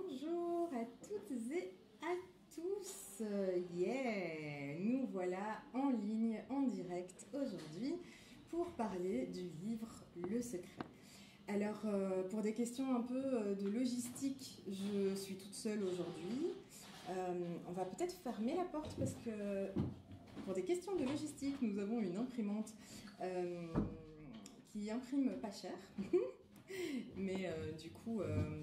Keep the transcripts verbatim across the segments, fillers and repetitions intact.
Bonjour à toutes et à tous. Yeah, nous voilà en ligne, en direct aujourd'hui pour parler du livre Le Secret. Alors euh, pour des questions un peu de logistique, je suis toute seule aujourd'hui. Euh, on va peut-être fermer la porte parce que pour des questions de logistique, nous avons une imprimante euh, qui imprime pas cher. Mais euh, du coup, euh,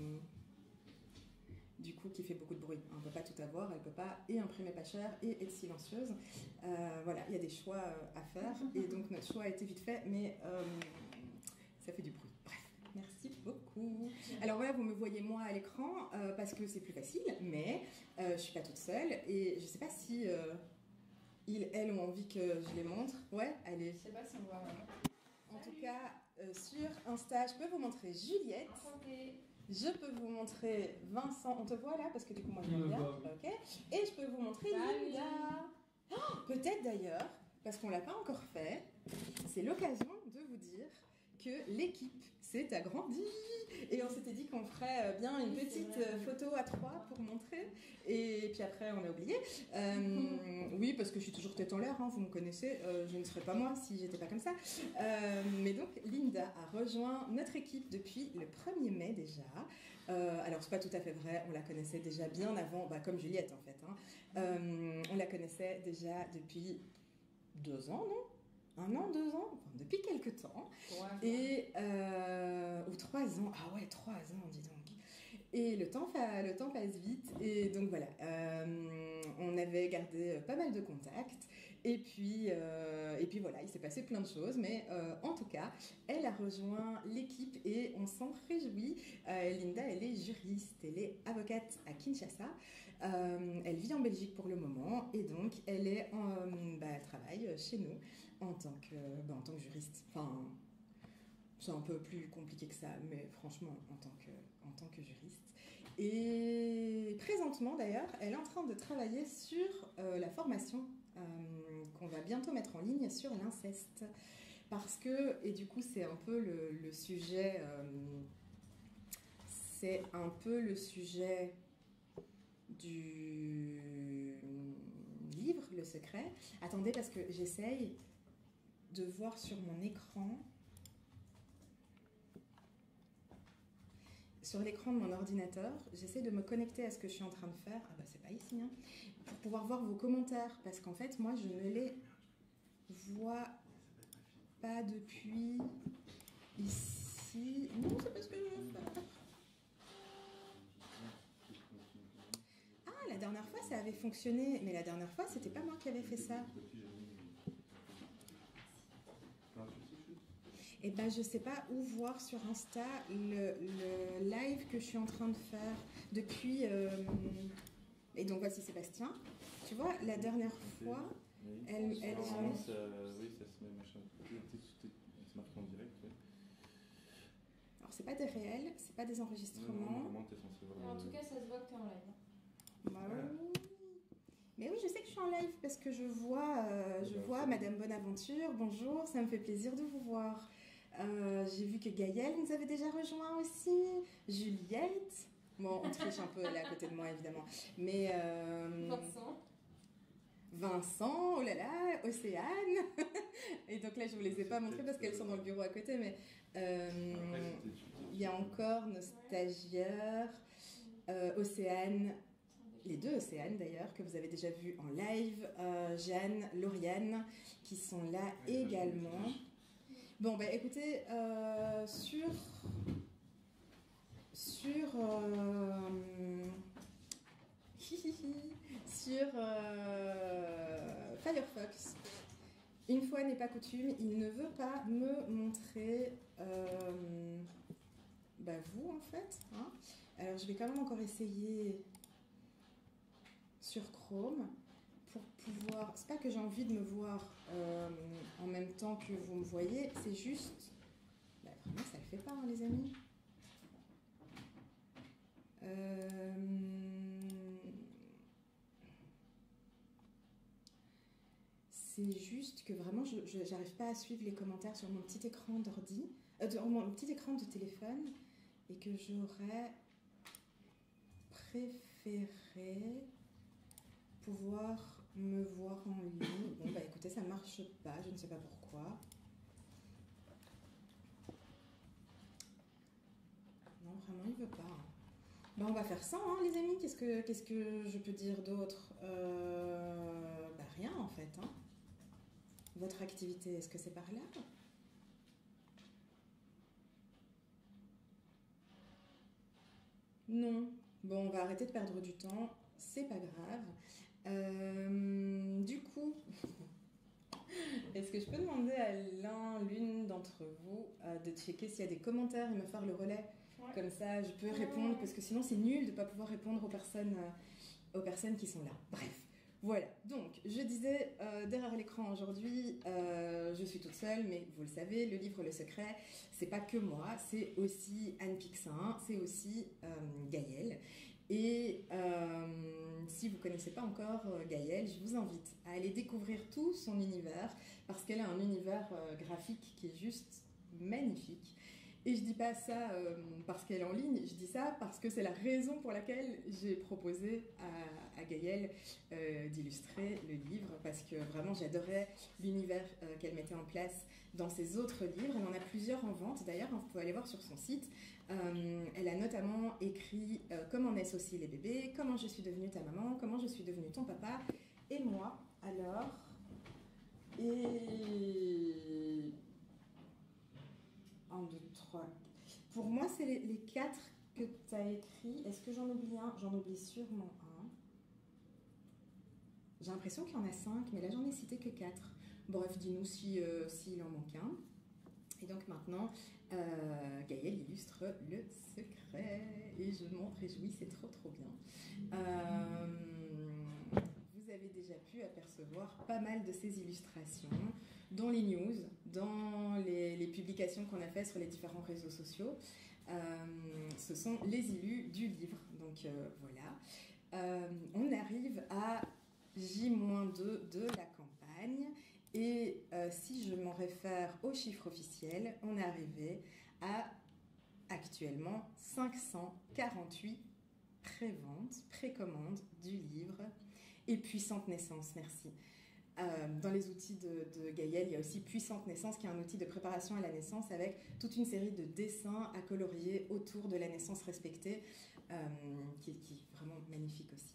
du coup, qui fait beaucoup de bruit. On ne peut pas tout avoir, elle ne peut pas et imprimer pas cher et être silencieuse. Euh, voilà, il y a des choix à faire et donc notre choix a été vite fait, mais euh, ça fait du bruit. Bref, merci beaucoup. Alors voilà, vous me voyez moi à l'écran euh, parce que c'est plus facile, mais euh, je ne suis pas toute seule et je ne sais pas si euh, ils, elles ont envie que je les montre. Ouais, allez. Je sais pas si on voit. En tout cas, euh, sur Insta, je peux vous montrer Juliette. Enchantée. Je peux vous montrer Vincent. On te voit là parce que du coup moi je vois bien. Ok. Et je peux vous montrer Salut. Linda. Oh, peut-être d'ailleurs, parce qu'on l'a pas encore fait, c'est l'occasion de vous dire que l'équipe s'est agrandie. Et on s'était dit qu'on ferait bien une oui, petite photo à trois pour montrer. Et puis après, on a oublié. Euh, oui, parce que je suis toujours tête en l'air, hein, vous me connaissez. Euh, je ne serais pas moi si j'étais pas comme ça. Euh, mais donc, Linda a rejoint notre équipe depuis le premier mai déjà. Euh, alors, c'est pas tout à fait vrai. On la connaissait déjà bien avant, bah, comme Juliette en fait. Hein. Euh, on la connaissait déjà depuis deux ans, non ? Un an, deux ans, enfin, depuis quelques temps. Trois et euh, ou trois ans. Ah ouais, trois ans, dis donc. Et le temps, le temps passe vite. Et donc voilà, euh, on avait gardé pas mal de contacts. Et puis, euh, et puis voilà, il s'est passé plein de choses. Mais euh, en tout cas, elle a rejoint l'équipe et on s'en réjouit. Euh, Linda, elle est juriste, elle est avocate à Kinshasa. Euh, elle vit en Belgique pour le moment et donc elle est, en, bah, elle travaille chez nous en tant que, bah, en tant que juriste. Enfin, c'est un peu plus compliqué que ça, mais franchement, en tant que, en tant que juriste. Et présentement, d'ailleurs, elle est en train de travailler sur euh, la formation euh, qu'on va bientôt mettre en ligne sur l'inceste. Parce que, et du coup, c'est un peu le, le sujet... Euh, c'est un peu le sujet du livre, Le Secret. Attendez, parce que j'essaye de voir sur mon écran... Sur l'écran de mon ordinateur, j'essaie de me connecter à ce que je suis en train de faire. Ah bah c'est pas ici, hein. Pour pouvoir voir vos commentaires. Parce qu'en fait, moi, je ne les vois pas depuis ici. Non, c'est pas ce que je veux faire. Ah, la dernière fois, ça avait fonctionné. Mais la dernière fois, c'était pas moi qui avais fait ça. Et ben je sais pas où voir sur Insta le, le live que je suis en train de faire depuis. Euh... Et donc voici Sébastien. Tu vois, la dernière fois, oui. elle. elle ça, ça, oui, ça se met machin. C'est marqué en direct. Oui. Alors c'est pas des réels, c'est pas des enregistrements. Non, non, t'es censé voir en le... tout cas, ça se voit que t'es en live. Bah, oui. Mais oui, je sais que je suis en live parce que je vois, euh, je vois Madame Bonaventure. Bonjour, ça me fait plaisir de vous voir. Euh, j'ai vu que Gaëlle nous avait déjà rejoint aussi, Juliette, bon on triche un peu, elle est à côté de moi évidemment, mais euh, Vincent, Vincent, oh là là, Océane, et donc là je vous les ai pas montrées parce qu'elles sont dans le bureau à côté, mais euh, il y a encore nos stagiaires, euh, Océane, les deux Océane d'ailleurs, que vous avez déjà vu en live, euh, Jeanne, Lauriane, qui sont là également. Bon, bah écoutez, euh, sur, sur, euh, sur euh, Firefox, une fois n'est pas coutume, il ne veut pas me montrer euh, bah vous en fait. Hein. Alors je vais quand même encore essayer sur Chrome. Pour pouvoir, c'est pas que j'ai envie de me voir euh, en même temps que vous me voyez, c'est juste, bah, vraiment ça le fait pas hein, les amis. Euh... C'est juste que vraiment je, je j'arrive pas à suivre les commentaires sur mon petit écran d'ordi, euh, de, mon petit écran de téléphone, et que j'aurais préféré pouvoir me voir en ligne. Bon, bah écoutez, ça marche pas, je ne sais pas pourquoi. Non, vraiment, il veut pas. Hein. Bah, on va faire ça, hein, les amis. Qu'est-ce que, qu'est-ce que je peux dire d'autre euh, Bah rien, en fait. Hein. Votre activité, est-ce que c'est par là ? Non. Bon, on va arrêter de perdre du temps. C'est pas grave. Euh, du coup, est-ce que je peux demander à l'un, l'une d'entre vous euh, de checker s'il y a des commentaires et me faire le relais ? Ouais. Comme ça, je peux répondre, parce que sinon c'est nul de ne pas pouvoir répondre aux personnes, euh, aux personnes qui sont là. Bref, voilà. Donc, je disais, euh, derrière l'écran aujourd'hui, euh, je suis toute seule, mais vous le savez, le livre Le Secret, c'est pas que moi, c'est aussi Anne Pixin, c'est aussi euh, Gaëlle. Et euh, si vous ne connaissez pas encore euh, Gaëlle, je vous invite à aller découvrir tout son univers, parce qu'elle a un univers euh, graphique qui est juste magnifique. Et je dis pas ça euh, parce qu'elle est en ligne, je dis ça parce que c'est la raison pour laquelle j'ai proposé à, à Gaëlle euh, d'illustrer le livre, parce que vraiment j'adorais l'univers euh, qu'elle mettait en place dans ses autres livres. Elle en a plusieurs en vente d'ailleurs, hein, vous pouvez aller voir sur son site. Euh, elle a notamment écrit euh, Comment naissent aussi les bébés, Comment je suis devenue ta maman, Comment je suis devenue ton papa, et moi alors. Et... un, deux, trois. Pour moi, c'est les, les quatre que tu as écrits. Est-ce que j'en oublie un ? J'en oublie sûrement un. J'ai l'impression qu'il y en a cinq, mais là, j'en ai cité que quatre. Bref, dis-nous si, euh, s'il en manque un. Et donc maintenant, euh, Gaëlle illustre Le Secret. Et je m'en réjouis, c'est trop, trop bien. Euh, vous avez déjà pu apercevoir pas mal de ces illustrations dans les news, dans les, les publications qu'on a faites sur les différents réseaux sociaux. Euh, ce sont les illus du livre. Donc euh, voilà. Euh, on arrive à J deux de la campagne. Et euh, si je m'en réfère aux chiffres officiels, on est arrivé à actuellement cinq cent quarante-huit préventes, précommandes du livre. Et Puissante Naissance, merci. Euh, dans les outils de, de Gaëlle, il y a aussi Puissante Naissance, qui est un outil de préparation à la naissance avec toute une série de dessins à colorier autour de la naissance respectée, euh, qui, qui est vraiment magnifique aussi.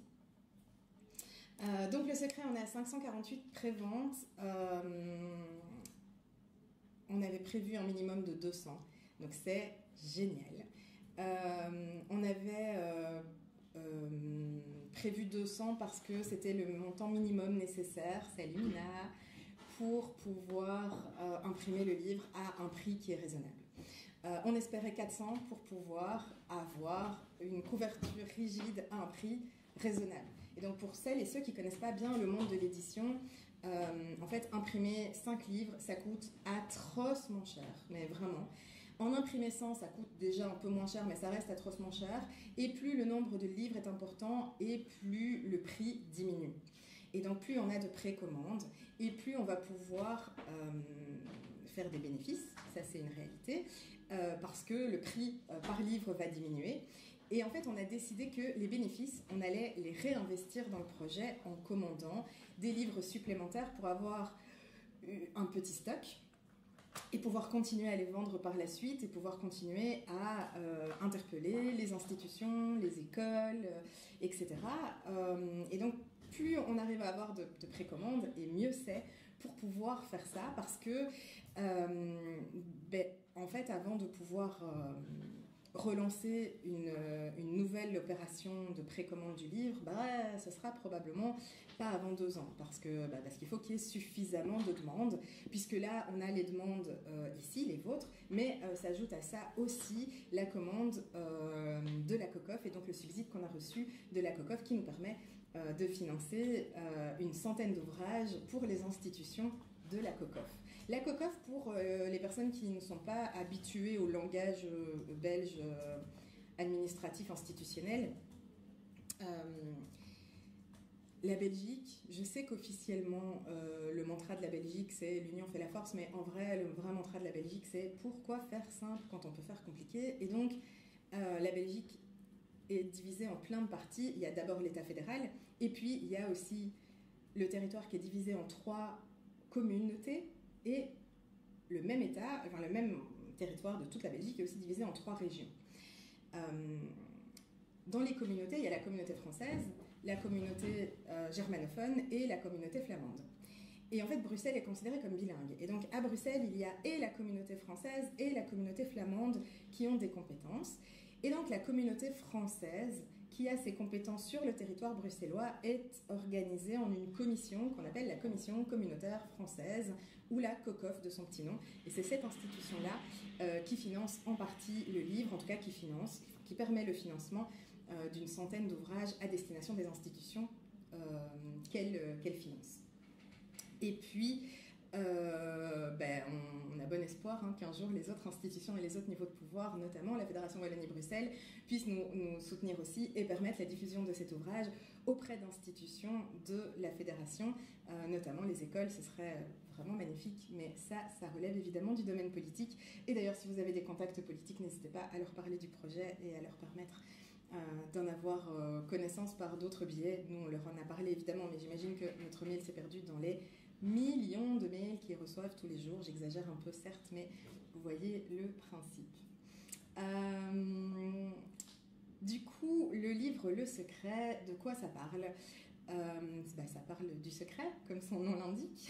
Euh, donc Le Secret, on est à cinq cent quarante-huit préventes. Euh, on avait prévu un minimum de deux cents, donc c'est génial. Euh, on avait... Euh, Euh, prévu deux cents parce que c'était le montant minimum nécessaire, c'est Lumina, pour pouvoir euh, imprimer le livre à un prix qui est raisonnable. Euh, on espérait quatre cents pour pouvoir avoir une couverture rigide à un prix raisonnable. Et donc pour celles et ceux qui ne connaissent pas bien le monde de l'édition, euh, en fait imprimer cinq livres, ça coûte atrocement cher, mais vraiment. En imprimer cent, ça coûte déjà un peu moins cher, mais ça reste atrocement cher. Et plus le nombre de livres est important, et plus le prix diminue. Et donc plus on a de précommandes, et plus on va pouvoir euh, faire des bénéfices, ça c'est une réalité, euh, parce que le prix euh, par livre va diminuer. Et en fait, on a décidé que les bénéfices, on allait les réinvestir dans le projet en commandant des livres supplémentaires pour avoir un petit stock, et pouvoir continuer à les vendre par la suite et pouvoir continuer à euh, interpeller les institutions, les écoles, euh, et cetera. Euh, et donc, plus on arrive à avoir de, de précommandes, et mieux c'est pour pouvoir faire ça, parce que, euh, ben, en fait, avant de pouvoir euh, relancer une, une nouvelle opération de précommande du livre, bah, ce sera probablement pas avant deux ans, parce que bah, parce qu'il faut qu'il y ait suffisamment de demandes, puisque là on a les demandes euh, ici, les vôtres, mais euh, s'ajoute à ça aussi la commande euh, de la COCOF, et donc le subside qu'on a reçu de la COCOF qui nous permet euh, de financer euh, une centaine d'ouvrages pour les institutions de la COCOF. La COCOF, pour euh, les personnes qui ne sont pas habituées au langage euh, belge euh, administratif institutionnel, euh, la Belgique, je sais qu'officiellement euh, le mantra de la Belgique c'est l'union fait la force, mais en vrai le vrai mantra de la Belgique c'est pourquoi faire simple quand on peut faire compliqué. Et donc euh, la Belgique est divisé en plein de parties. Il y a d'abord l'État fédéral, et puis il y a aussi le territoire qui est divisé en trois communautés, et le même État, enfin le même territoire de toute la Belgique est aussi divisé en trois régions. Euh, dans les communautés, il y a la communauté française, la communauté euh, germanophone et la communauté flamande. Et en fait, Bruxelles est considérée comme bilingue. Et donc, à Bruxelles, il y a et la communauté française et la communauté flamande qui ont des compétences. Et donc, la communauté française, qui a ses compétences sur le territoire bruxellois, est organisée en une commission qu'on appelle la Commission communautaire française, ou la COCOF de son petit nom. Et c'est cette institution-là euh, qui finance en partie le livre, en tout cas qui finance, qui permet le financement euh, d'une centaine d'ouvrages à destination des institutions euh, qu'elle euh, qu'elle finance. Et puis, euh, ben, on, on a bon espoir hein, qu'un jour les autres institutions et les autres niveaux de pouvoir, notamment la Fédération Wallonie-Bruxelles, puissent nous, nous soutenir aussi et permettre la diffusion de cet ouvrage auprès d'institutions de la Fédération, euh, notamment les écoles. Ce serait vraiment magnifique, mais ça, ça relève évidemment du domaine politique. Et d'ailleurs, si vous avez des contacts politiques, n'hésitez pas à leur parler du projet et à leur permettre euh, d'en avoir euh, connaissance par d'autres biais. Nous, on leur en a parlé évidemment, mais j'imagine que notre mail s'est perdu dans les millions de mails qu'ils reçoivent tous les jours. J'exagère un peu, certes, mais vous voyez le principe. Euh, du coup, le livre Le Secret, de quoi ça parle ? euh, bah, Ça parle du secret, comme son nom l'indique.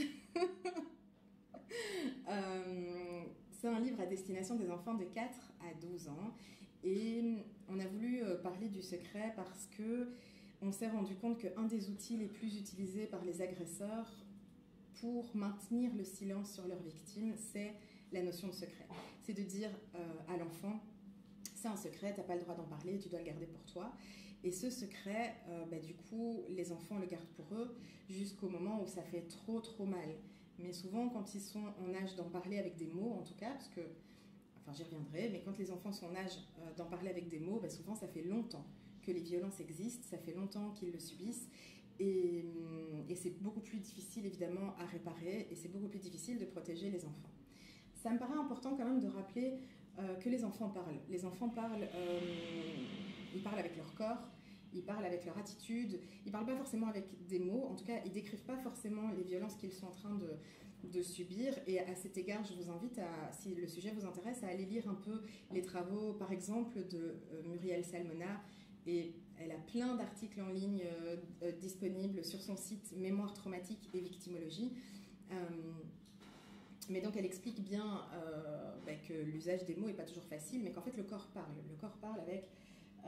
euh, C'est un livre à destination des enfants de quatre à douze ans. Et on a voulu parler du secret parce que on s'est rendu compte qu'un des outils les plus utilisés par les agresseurs pour maintenir le silence sur leurs victimes, c'est la notion de secret. C'est de dire euh, à l'enfant, c'est un secret, tu n'as pas le droit d'en parler, tu dois le garder pour toi. Et ce secret, euh, bah, du coup, les enfants le gardent pour eux jusqu'au moment où ça fait trop, trop mal. Mais souvent, quand ils sont en âge d'en parler avec des mots, en tout cas, parce que, enfin j'y reviendrai, mais quand les enfants sont en âge euh, d'en parler avec des mots, bah, souvent ça fait longtemps que les violences existent, ça fait longtemps qu'ils le subissent. Et, et c'est beaucoup plus difficile évidemment à réparer et c'est beaucoup plus difficile de protéger les enfants. Ça me paraît important quand même de rappeler euh, que les enfants parlent. Les enfants parlent, euh, ils parlent avec leur corps, ils parlent avec leur attitude, ils parlent pas forcément avec des mots, en tout cas ils décrivent pas forcément les violences qu'ils sont en train de, de subir. Et à cet égard, je vous invite, à, si le sujet vous intéresse, à aller lire un peu les travaux par exemple de euh, Muriel Salmona. Et elle a plein d'articles en ligne euh, euh, disponibles sur son site Mémoire traumatique et victimologie. Euh, mais donc elle explique bien euh, bah, que l'usage des mots n'est pas toujours facile, mais qu'en fait le corps parle. Le corps parle avec, euh,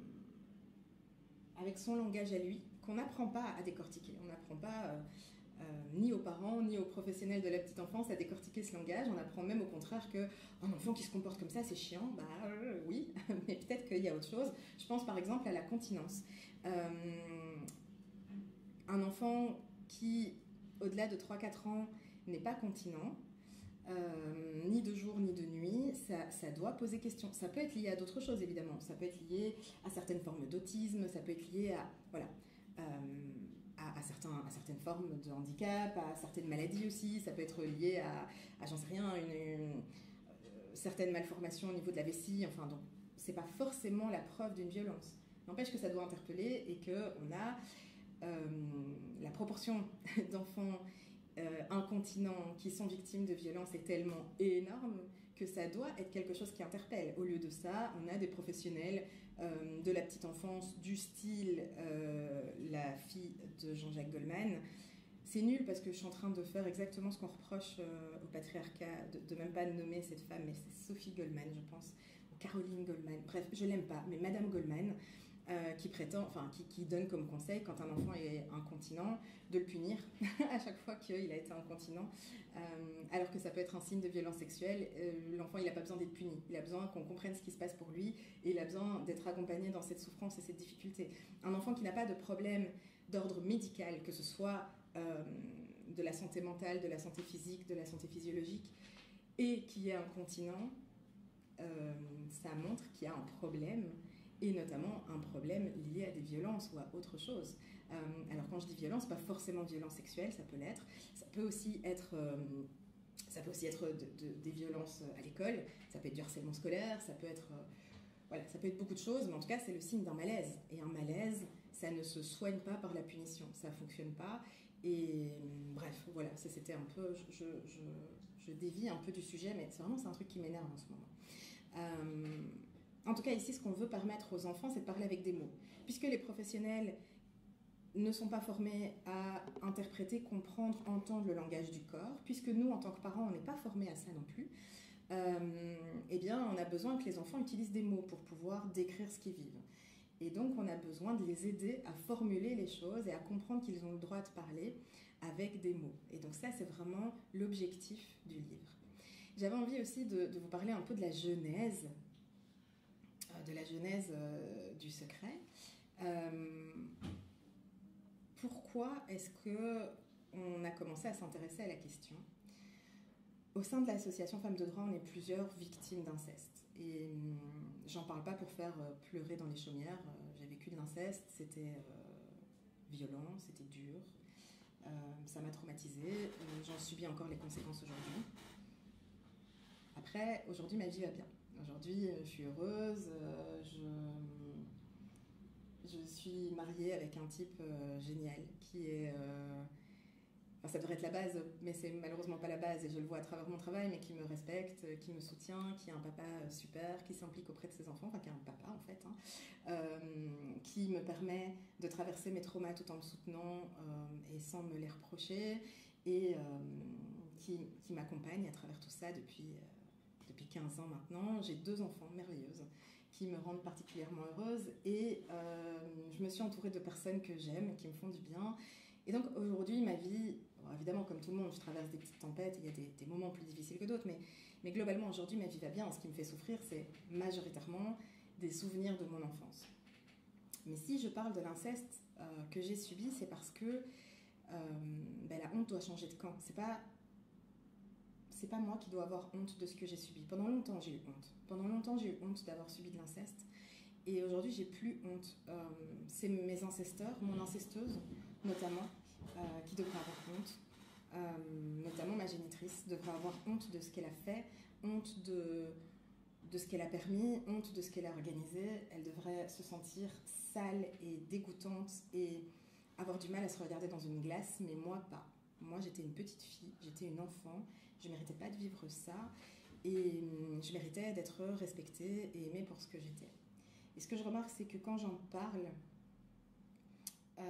avec son langage à lui, qu'on n'apprend pas à décortiquer. On n'apprend pas euh, euh, ni aux parents, ni aux professionnels de la petite enfance à décortiquer ce langage. On apprend même au contraire que un enfant qui se comporte comme ça, c'est chiant. Bah euh, oui, mais peut-être qu'il y a autre chose. Je pense par exemple à la continence. Euh, un enfant qui, au-delà de trois quatre ans, n'est pas continent, euh, ni de jour ni de nuit, ça, ça doit poser question. Ça peut être lié à d'autres choses évidemment. Ça peut être lié à certaines formes d'autisme, ça peut être lié à... Voilà. Euh, À, à, certains, à certaines formes de handicap, à certaines maladies aussi. Ça peut être lié à, à j'en sais rien, une, une euh, certaine malformation au niveau de la vessie. Enfin, donc, c'est pas forcément la preuve d'une violence. N'empêche que ça doit interpeller et qu'on a euh, la proportion d'enfants euh, incontinents qui sont victimes de violences est tellement énorme que ça doit être quelque chose qui interpelle. Au lieu de ça, on a des professionnels euh, de la petite enfance du style euh, la fille de Jean-Jacques Goldman. C'est nul parce que je suis en train de faire exactement ce qu'on reproche euh, au patriarcat, de, de même pas nommer cette femme, mais c'est Sophie Goldman, je pense, ou Caroline Goldman. Bref, je l'aime pas, mais Madame Goldman, euh, qui prétend, enfin, qui, qui donne comme conseil quand un enfant est incontinent, de le punir à chaque fois qu'il a été incontinent, euh, alors que ça peut être un signe de violence sexuelle. Euh, l'enfant, il n'a pas besoin d'être puni, il a besoin qu'on comprenne ce qui se passe pour lui, et il a besoin d'être accompagné dans cette souffrance et cette difficulté. Un enfant qui n'a pas de problème d'ordre médical, que ce soit euh, de la santé mentale, de la santé physique, de la santé physiologique, et qui est incontinent, euh, ça montre qu'il y a un problème, et notamment un problème lié à des violences ou à autre chose. Euh, alors quand je dis violence, pas forcément violence sexuelle, ça peut l'être. Ça peut aussi être, euh, ça peut aussi être de, de, des violences à l'école, ça peut être du harcèlement scolaire, ça peut être... Euh, voilà, ça peut être beaucoup de choses, mais en tout cas, c'est le signe d'un malaise. Et un malaise, ça ne se soigne pas par la punition, ça ne fonctionne pas. Et bref, voilà, ça c'était un peu, je, je, je dévie un peu du sujet, mais c'est vraiment c'est un truc qui m'énerve en ce moment. Euh, en tout cas, ici, ce qu'on veut permettre aux enfants, c'est de parler avec des mots. Puisque les professionnels ne sont pas formés à interpréter, comprendre, entendre le langage du corps, puisque nous, en tant que parents, on n'est pas formés à ça non plus, euh, eh bien, on a besoin que les enfants utilisent des mots pour pouvoir décrire ce qu'ils vivent. Et donc, on a besoin de les aider à formuler les choses et à comprendre qu'ils ont le droit de parler avec des mots. Et donc ça, c'est vraiment l'objectif du livre. J'avais envie aussi de, de vous parler un peu de la genèse, euh, de la genèse euh, du secret. Euh, pourquoi est-ce qu'on a commencé à s'intéresser à la question ? Au sein de l'association Femmes de Droit, on est plusieurs victimes d'inceste. Et hum, j'en parle pas pour faire euh, pleurer dans les chaumières. Euh, j'ai vécu de l'inceste, c'était euh, violent, c'était dur. Euh, ça m'a traumatisée. Euh, j'en subis encore les conséquences aujourd'hui. Après, aujourd'hui, ma vie va bien. Aujourd'hui, je suis heureuse. Euh, je, je suis mariée avec un type euh, génial qui est... Euh, Enfin, ça devrait être la base, mais c'est malheureusement pas la base, et je le vois à travers mon travail, mais qui me respecte, qui me soutient, qui est un papa super, qui s'implique auprès de ses enfants, enfin qui est un papa en fait, hein, euh, qui me permet de traverser mes traumas tout en me soutenant euh, et sans me les reprocher, et euh, qui, qui m'accompagne à travers tout ça depuis, euh, depuis quinze ans maintenant. J'ai deux enfants merveilleuses qui me rendent particulièrement heureuse, et euh, je me suis entourée de personnes que j'aime, qui me font du bien. Et donc aujourd'hui, ma vie, bon, évidemment comme tout le monde, je traverse des petites tempêtes, il y a des, des moments plus difficiles que d'autres, mais, mais globalement aujourd'hui, ma vie va bien. Ce qui me fait souffrir, c'est majoritairement des souvenirs de mon enfance. Mais si je parle de l'inceste euh, que j'ai subi, c'est parce que euh, ben, la honte doit changer de camp. C'est pas, c'est pas moi qui dois avoir honte de ce que j'ai subi. Pendant longtemps, j'ai eu honte. Pendant longtemps, j'ai eu honte d'avoir subi de l'inceste. Et aujourd'hui, j'ai plus honte. Euh, c'est mes ancesteurs, mon incestueuse notamment, euh, qui devrait avoir honte. Euh, notamment ma génitrice devrait avoir honte de ce qu'elle a fait, honte de, de ce qu'elle a permis, honte de ce qu'elle a organisé. Elle devrait se sentir sale et dégoûtante et avoir du mal à se regarder dans une glace, mais moi pas. Moi, j'étais une petite fille, j'étais une enfant, je ne méritais pas de vivre ça, et je méritais d'être respectée et aimée pour ce que j'étais. Et ce que je remarque, c'est que quand j'en parle, euh,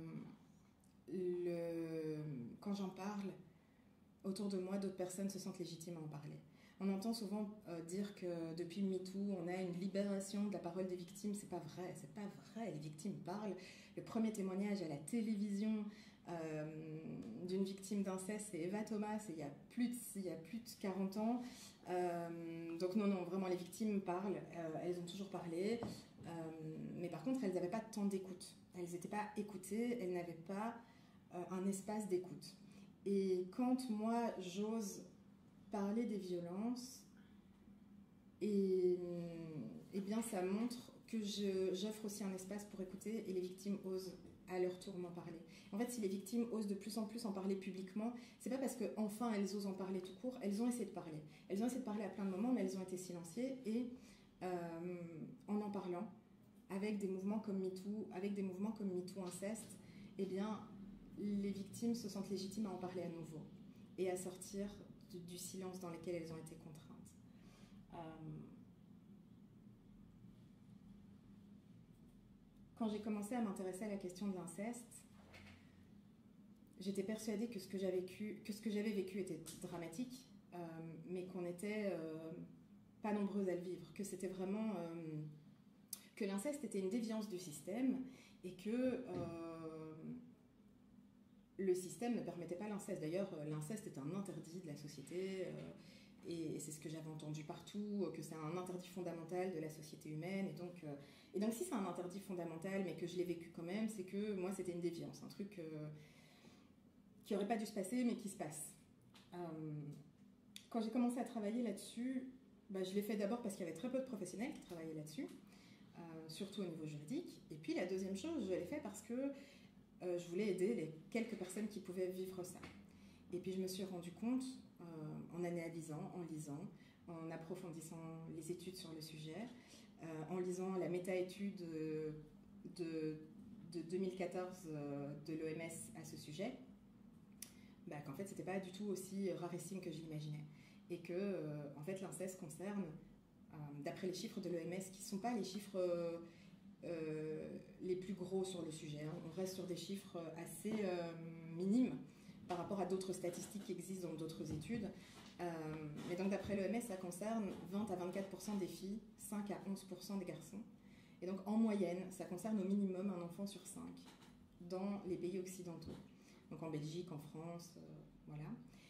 le... quand j'en parle, autour de moi, d'autres personnes se sentent légitimes à en parler. On entend souvent euh, dire que depuis MeToo, on a une libération de la parole des victimes. C'est pas vrai, c'est pas vrai. Les victimes parlent. Le premier témoignage à la télévision euh, d'une victime d'inceste, c'est Eva Thomas, il y a plus de, il y a plus de quarante ans. Euh, donc non, non, vraiment, les victimes parlent. Euh, elles ont toujours parlé. Euh, mais par contre, elles n'avaient pas de temps d'écoute. Elles n'étaient pas écoutées, elles n'avaient pas euh, un espace d'écoute. Et quand moi, j'ose parler des violences, et, et bien ça montre que je, j'offre aussi un espace pour écouter, et les victimes osent à leur tour m'en parler. En fait, si les victimes osent de plus en plus en parler publiquement, c'est pas parce qu'enfin elles osent en parler tout court, elles ont essayé de parler. Elles ont essayé de parler à plein de moments, mais elles ont été silenciées, et euh, en en parlant, avec des mouvements comme MeToo, avec des mouvements comme MeToo Inceste, eh bien, les victimes se sentent légitimes à en parler à nouveau, et à sortir du, du silence dans lequel elles ont été contraintes. Euh, Quand j'ai commencé à m'intéresser à la question de l'inceste, j'étais persuadée que ce que j'avais vécu, que ce que j'avais vécu était dramatique, euh, mais qu'on n'était euh, pas nombreuses à le vivre, que c'était vraiment euh, que l'inceste était une déviance du système, et que euh, le système ne permettait pas l'inceste. D'ailleurs, l'inceste est un interdit de la société, euh, et c'est ce que j'avais entendu partout, que c'est un interdit fondamental de la société humaine. Et donc, euh, et donc si c'est un interdit fondamental, mais que je l'ai vécu quand même, c'est que moi, c'était une déviance, un truc euh, qui n'aurait pas dû se passer, mais qui se passe. Euh, quand j'ai commencé à travailler là-dessus, bah, je l'ai fait d'abord parce qu'il y avait très peu de professionnels qui travaillaient là-dessus, euh, surtout au niveau juridique. Et puis la deuxième chose, je l'ai fait parce que euh, je voulais aider les quelques personnes qui pouvaient vivre ça. Et puis je me suis rendu compte, euh, en analysant, en lisant, en approfondissant les études sur le sujet, euh, en lisant la méta-étude de, de, de deux mille quatorze euh, de l'O M S à ce sujet, bah, qu'en fait, c'était pas du tout aussi rarissime que je l'imaginais. Et que, euh, en fait, l'inceste concerne, euh, d'après les chiffres de l'O M S, qui ne sont pas les chiffres euh, euh, les plus gros sur le sujet. Hein. On reste sur des chiffres assez euh, minimes par rapport à d'autres statistiques qui existent dans d'autres études. Euh, mais donc, d'après l'O M S, ça concerne vingt à vingt-quatre pour cent des filles, cinq à onze pour cent des garçons. Et donc, en moyenne, ça concerne au minimum un enfant sur cinq dans les pays occidentaux. Donc, en Belgique, en France, euh, voilà.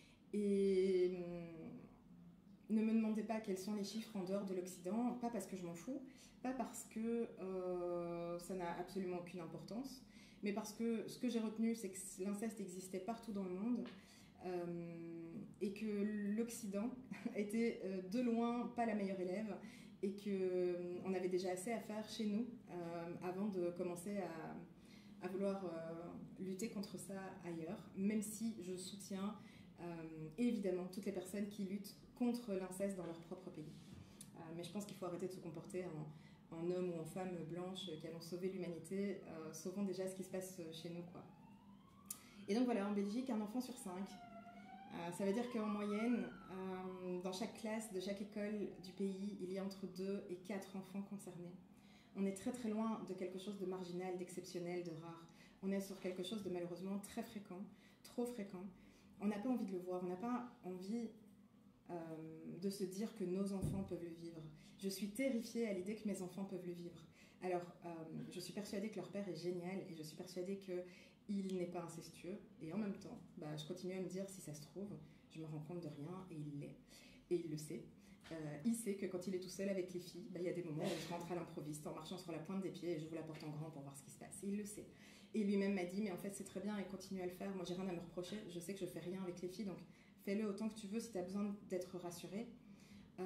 Et hum, ne me demandez pas quels sont les chiffres en dehors de l'Occident, pas parce que je m'en fous, pas parce que euh, ça n'a absolument aucune importance, mais parce que ce que j'ai retenu, c'est que l'inceste existait partout dans le monde euh, et que l'Occident était euh, de loin pas la meilleure élève et qu'on avait déjà assez à faire chez nous euh, avant de commencer à, à vouloir euh, lutter contre ça ailleurs, même si je soutiens euh, évidemment toutes les personnes qui luttent contre l'inceste dans leur propre pays. Euh, mais je pense qu'il faut arrêter de se comporter en, en homme ou en femme blanche qui allons sauver l'humanité, euh, sauvons déjà ce qui se passe chez nous, quoi. Et donc voilà, en Belgique, un enfant sur cinq. Euh, ça veut dire qu'en moyenne, euh, dans chaque classe de chaque école du pays, il y a entre deux et quatre enfants concernés. On est très très loin de quelque chose de marginal, d'exceptionnel, de rare. On est sur quelque chose de malheureusement très fréquent, trop fréquent. On n'a pas envie de le voir, on n'a pas envie euh, de se dire que nos enfants peuvent le vivre. Je suis terrifiée à l'idée que mes enfants peuvent le vivre. Alors, euh, je suis persuadée que leur père est génial et je suis persuadée qu'il n'est pas incestueux. Et en même temps, bah, je continue à me dire, si ça se trouve, je me rends compte de rien et il l'est. Et il le sait. Euh, il sait que quand il est tout seul avec les filles, bah, il y a des moments où je rentre à l'improviste en marchant sur la pointe des pieds et j'ouvre la porte en grand pour voir ce qui se passe. Et il le sait. Et lui-même m'a dit, mais en fait c'est très bien et continue à le faire. Moi j'ai rien à me reprocher, je sais que je fais rien avec les filles, donc fais-le autant que tu veux si tu as besoin d'être rassuré. Euh,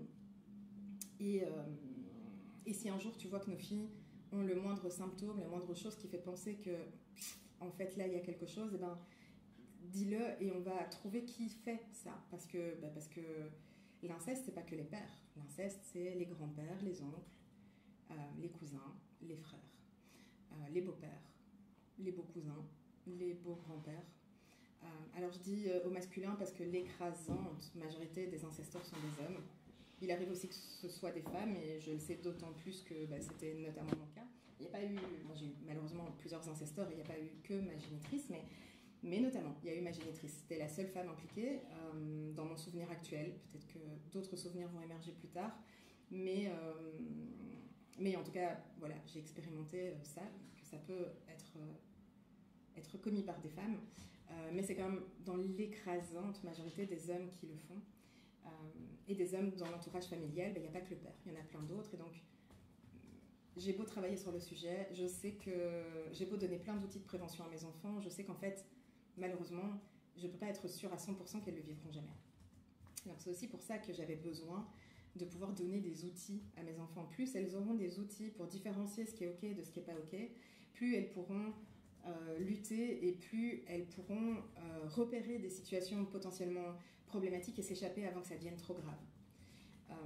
et, euh, et si un jour tu vois que nos filles ont le moindre symptôme, la moindre chose qui fait penser que en fait là il y a quelque chose, et ben dis-le et on va trouver qui fait ça. Parce que, bah, parce que l'inceste, c'est pas que les pères. L'inceste, c'est les grands-pères, les oncles, euh, les cousins, les frères, euh, les beaux-pères, les beaux-cousins, les beaux-grands-pères. Euh, alors je dis euh, au masculin parce que l'écrasante majorité des incesteurs sont des hommes. Il arrive aussi que ce soit des femmes et je le sais d'autant plus que bah, c'était notamment mon cas. Il n'y a pas eu, moi j'ai eu malheureusement plusieurs incesteurs et il n'y a pas eu que ma génitrice, mais Mais notamment, il y a eu ma génitrice. C'était la seule femme impliquée euh, dans mon souvenir actuel. Peut-être que d'autres souvenirs vont émerger plus tard. Mais, euh, mais en tout cas, voilà, j'ai expérimenté ça, que ça peut être, euh, être commis par des femmes. Euh, mais c'est quand même dans l'écrasante majorité des hommes qui le font. Euh, et des hommes dans l'entourage familial, il n'y a pas que le père, il y en a plein d'autres. Et donc, j'ai beau travailler sur le sujet, je sais que j'ai beau donner plein d'outils de prévention à mes enfants, je sais qu'en fait, malheureusement, je ne peux pas être sûre à cent pour cent qu'elles ne le vivront jamais. Donc c'est aussi pour ça que j'avais besoin de pouvoir donner des outils à mes enfants. Plus elles auront des outils pour différencier ce qui est OK de ce qui n'est pas OK, plus elles pourront euh, lutter et plus elles pourront euh, repérer des situations potentiellement problématiques et s'échapper avant que ça devienne trop grave. Euh,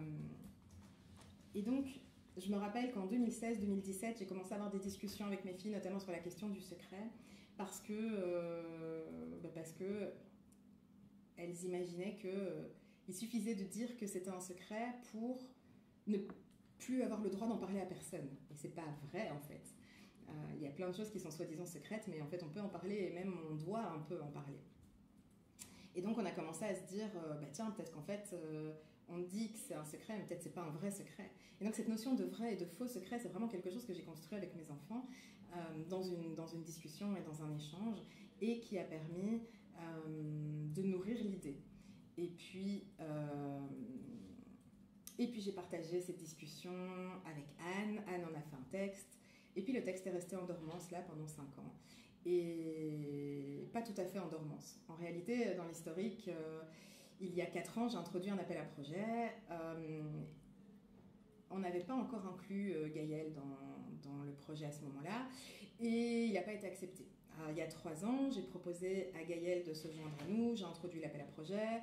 et donc, je me rappelle qu'en deux mille seize deux mille dix-sept, j'ai commencé à avoir des discussions avec mes filles, notamment sur la question du secret, parce que, euh, bah parce que elles imaginaient qu'il euh, suffisait de dire que c'était un secret pour ne plus avoir le droit d'en parler à personne. Et c'est pas vrai, en fait. Il euh, y a plein de choses qui sont soi-disant secrètes, mais en fait, on peut en parler et même on doit un peu en parler. Et donc, on a commencé à se dire, euh, bah tiens, peut-être qu'en fait... Euh, on dit que c'est un secret, mais peut-être c'est pas un vrai secret. Et donc cette notion de vrai et de faux secret, c'est vraiment quelque chose que j'ai construit avec mes enfants euh, dans, une, dans une discussion et dans un échange, et qui a permis euh, de nourrir l'idée. Et puis, euh, et puis j'ai partagé cette discussion avec Anne. Anne en a fait un texte, et puis le texte est resté en dormance là pendant cinq ans. Et pas tout à fait en dormance. En réalité, dans l'historique... Euh, il y a quatre ans, j'ai introduit un appel à projet. Euh, on n'avait pas encore inclus euh, Gaël dans, dans le projet à ce moment-là, et il n'a pas été accepté. Alors, il y a trois ans, j'ai proposé à Gaël de se joindre à nous, j'ai introduit l'appel à projet,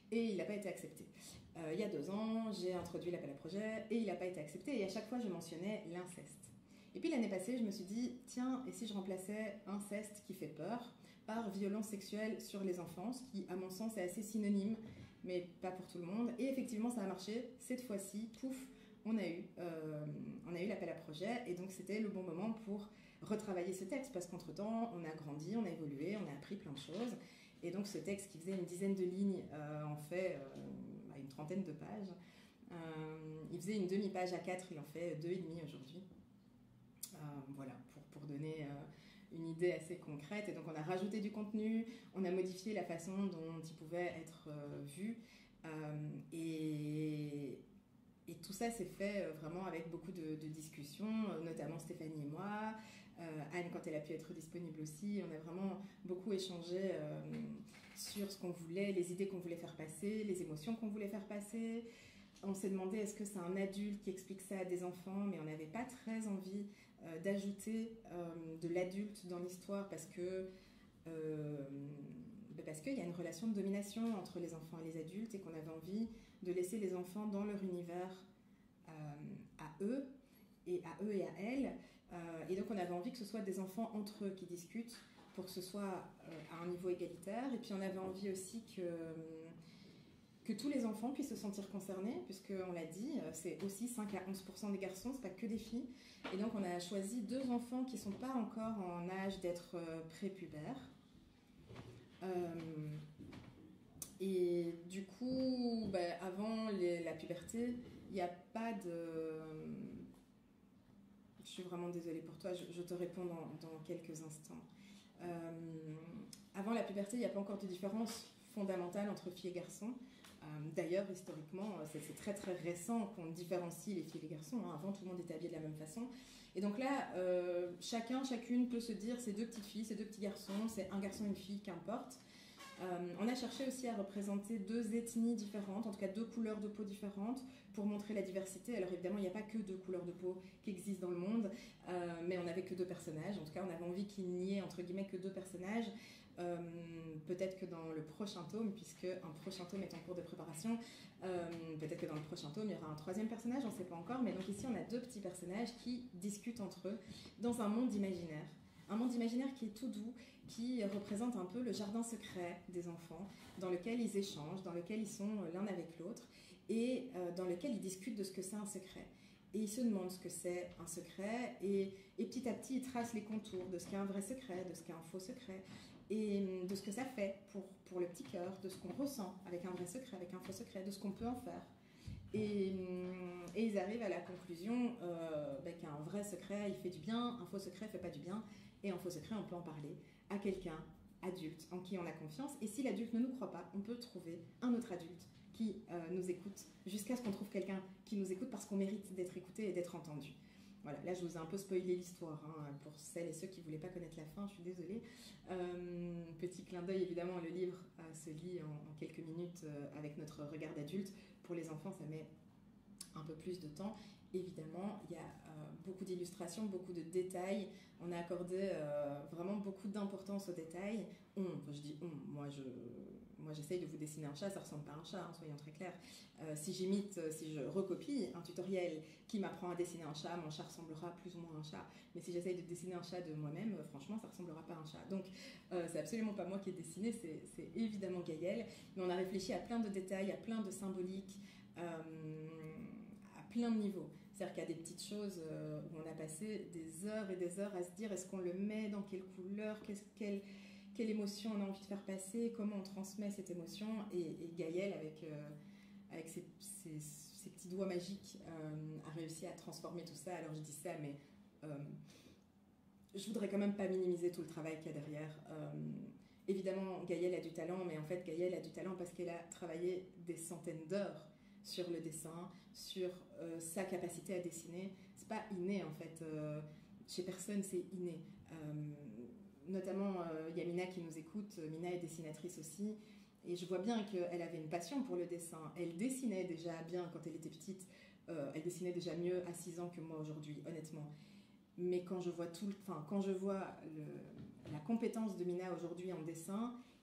et il n'a pas été accepté. Euh, il y a deux ans, j'ai introduit l'appel à projet et il n'a pas été accepté, et à chaque fois je mentionnais l'inceste. Et puis l'année passée, je me suis dit, tiens, et si je remplaçais inceste qui fait peur par violence sexuelle sur les enfants, ce qui à mon sens est assez synonyme, mais pas pour tout le monde. Et effectivement ça a marché, cette fois-ci, pouf, on a eu, euh, on a eu l'appel à projet, et donc c'était le bon moment pour retravailler ce texte, parce qu'entre-temps, on a grandi, on a évolué, on a appris plein de choses. Et donc ce texte qui faisait une dizaine de lignes euh, en fait euh, une trentaine de pages. Euh, il faisait une demi-page à quatre, il en fait deux et demi aujourd'hui. Euh, voilà, pour, pour donner euh, une idée assez concrète. Et donc on a rajouté du contenu, on a modifié la façon dont il pouvait être euh, vu. Euh, et, et tout ça s'est fait euh, vraiment avec beaucoup de, de discussions, euh, notamment Stéphanie et moi. Euh, Anne, quand elle a pu être disponible aussi, on a vraiment beaucoup échangé euh, sur ce qu'on voulait, les idées qu'on voulait faire passer, les émotions qu'on voulait faire passer. On s'est demandé est-ce que c'est un adulte qui explique ça à des enfants, mais on n'avait pas très envie euh, d'ajouter euh, de l'adulte dans l'histoire parce que euh, parce qu'il y a une relation de domination entre les enfants et les adultes et qu'on avait envie de laisser les enfants dans leur univers euh, à eux et à eux et à elles. Euh, et donc on avait envie que ce soit des enfants entre eux qui discutent pour que ce soit euh, à un niveau égalitaire. Et puis on avait envie aussi que, que tous les enfants puissent se sentir concernés, puisqu'on l'a dit, c'est aussi cinq à onze pour cent des garçons, c'est pas que des filles. Et donc on a choisi deux enfants qui sont pas encore en âge d'être euh, prépubères. Euh, et du coup, bah, avant les, la puberté, il n'y a pas de... Je suis vraiment désolée pour toi, je, je te réponds dans, dans quelques instants. Euh, avant la puberté, il n'y a pas encore de différence fondamentale entre filles et garçons. Euh, D'ailleurs, historiquement, c'est très très récent qu'on différencie les filles et les garçons. Hein. Avant, tout le monde était habillé de la même façon. Et donc là, euh, chacun, chacune peut se dire c'est deux petites filles, c'est deux petits garçons, c'est un garçon et une fille, qu'importe. Euh, on a cherché aussi à représenter deux ethnies différentes, en tout cas deux couleurs de peau différentes, pour montrer la diversité. Alors évidemment, il n'y a pas que deux couleurs de peau qui existent dans le monde, euh, mais on n'avait que deux personnages. En tout cas, on avait envie qu'il n'y ait, entre guillemets, que deux personnages. Euh, peut-être que dans le prochain tome, puisque un prochain tome est en cours de préparation, euh, peut-être que dans le prochain tome, il y aura un troisième personnage, on ne sait pas encore, mais donc ici, on a deux petits personnages qui discutent entre eux dans un monde imaginaire. Un monde imaginaire qui est tout doux, qui représente un peu le jardin secret des enfants, dans lequel ils échangent, dans lequel ils sont l'un avec l'autre, et euh, dans lequel ils discutent de ce que c'est un secret. Et ils se demandent ce que c'est un secret, et, et petit à petit, ils tracent les contours de ce qu'est un vrai secret, de ce qu'est un faux secret, et de ce que ça fait pour, pour le petit cœur, de ce qu'on ressent avec un vrai secret, avec un faux secret, de ce qu'on peut en faire. Et, et ils arrivent à la conclusion euh, bah, qu'un vrai secret, il fait du bien, un faux secret ne fait pas du bien, et un faux secret, on peut en parler à quelqu'un, adulte, en qui on a confiance. Et si l'adulte ne nous croit pas, on peut trouver un autre adulte qui euh, nous écoute, jusqu'à ce qu'on trouve quelqu'un qui nous écoute parce qu'on mérite d'être écouté et d'être entendu. Voilà, là je vous ai un peu spoilé l'histoire, hein, pour celles et ceux qui ne voulaient pas connaître la fin, je suis désolée. Euh, petit clin d'œil, évidemment, le livre euh, se lit en, en quelques minutes euh, avec notre regard d'adulte. Pour les enfants, ça met un peu plus de temps. Évidemment, il y a euh, beaucoup d'illustrations, beaucoup de détails. On a accordé euh, vraiment beaucoup d'importance aux détails. On, enfin, je dis on, moi je, moi j'essaye de vous dessiner un chat, ça ressemble pas à un chat, hein, soyons très clairs. Euh, si j'imite, euh, si je recopie un tutoriel qui m'apprend à dessiner un chat, mon chat ressemblera plus ou moins à un chat. Mais si j'essaye de dessiner un chat de moi-même, euh, franchement, ça ressemblera pas à un chat. Donc, euh, c'est absolument pas moi qui ai dessiné, c'est évidemment Gaëlle. Mais on a réfléchi à plein de détails, à plein de symboliques. Euh, plein de niveaux. C'est-à-dire qu'il y a des petites choses euh, où on a passé des heures et des heures à se dire est-ce qu'on le met, dans quelle couleur, quelle, quelle émotion on a envie de faire passer, comment on transmet cette émotion. Et, et Gaëlle, avec, euh, avec ses, ses, ses petits doigts magiques, euh, a réussi à transformer tout ça. Alors je dis ça, mais euh, je voudrais quand même pas minimiser tout le travail qu'il y a derrière. Euh, évidemment, Gaëlle a du talent, mais en fait, Gaëlle a du talent parce qu'elle a travaillé des centaines d'heures sur le dessin, sur euh, sa capacité à dessiner. C'est pas inné en fait, euh, chez personne c'est inné. Euh, notamment, il euh, y a Mina qui nous écoute, Mina est dessinatrice aussi, et je vois bien qu'elle avait une passion pour le dessin. Elle dessinait déjà bien quand elle était petite, euh, elle dessinait déjà mieux à six ans que moi aujourd'hui, honnêtement. Mais quand je vois, tout, enfin, quand je vois le, la compétence de Mina aujourd'hui en dessin,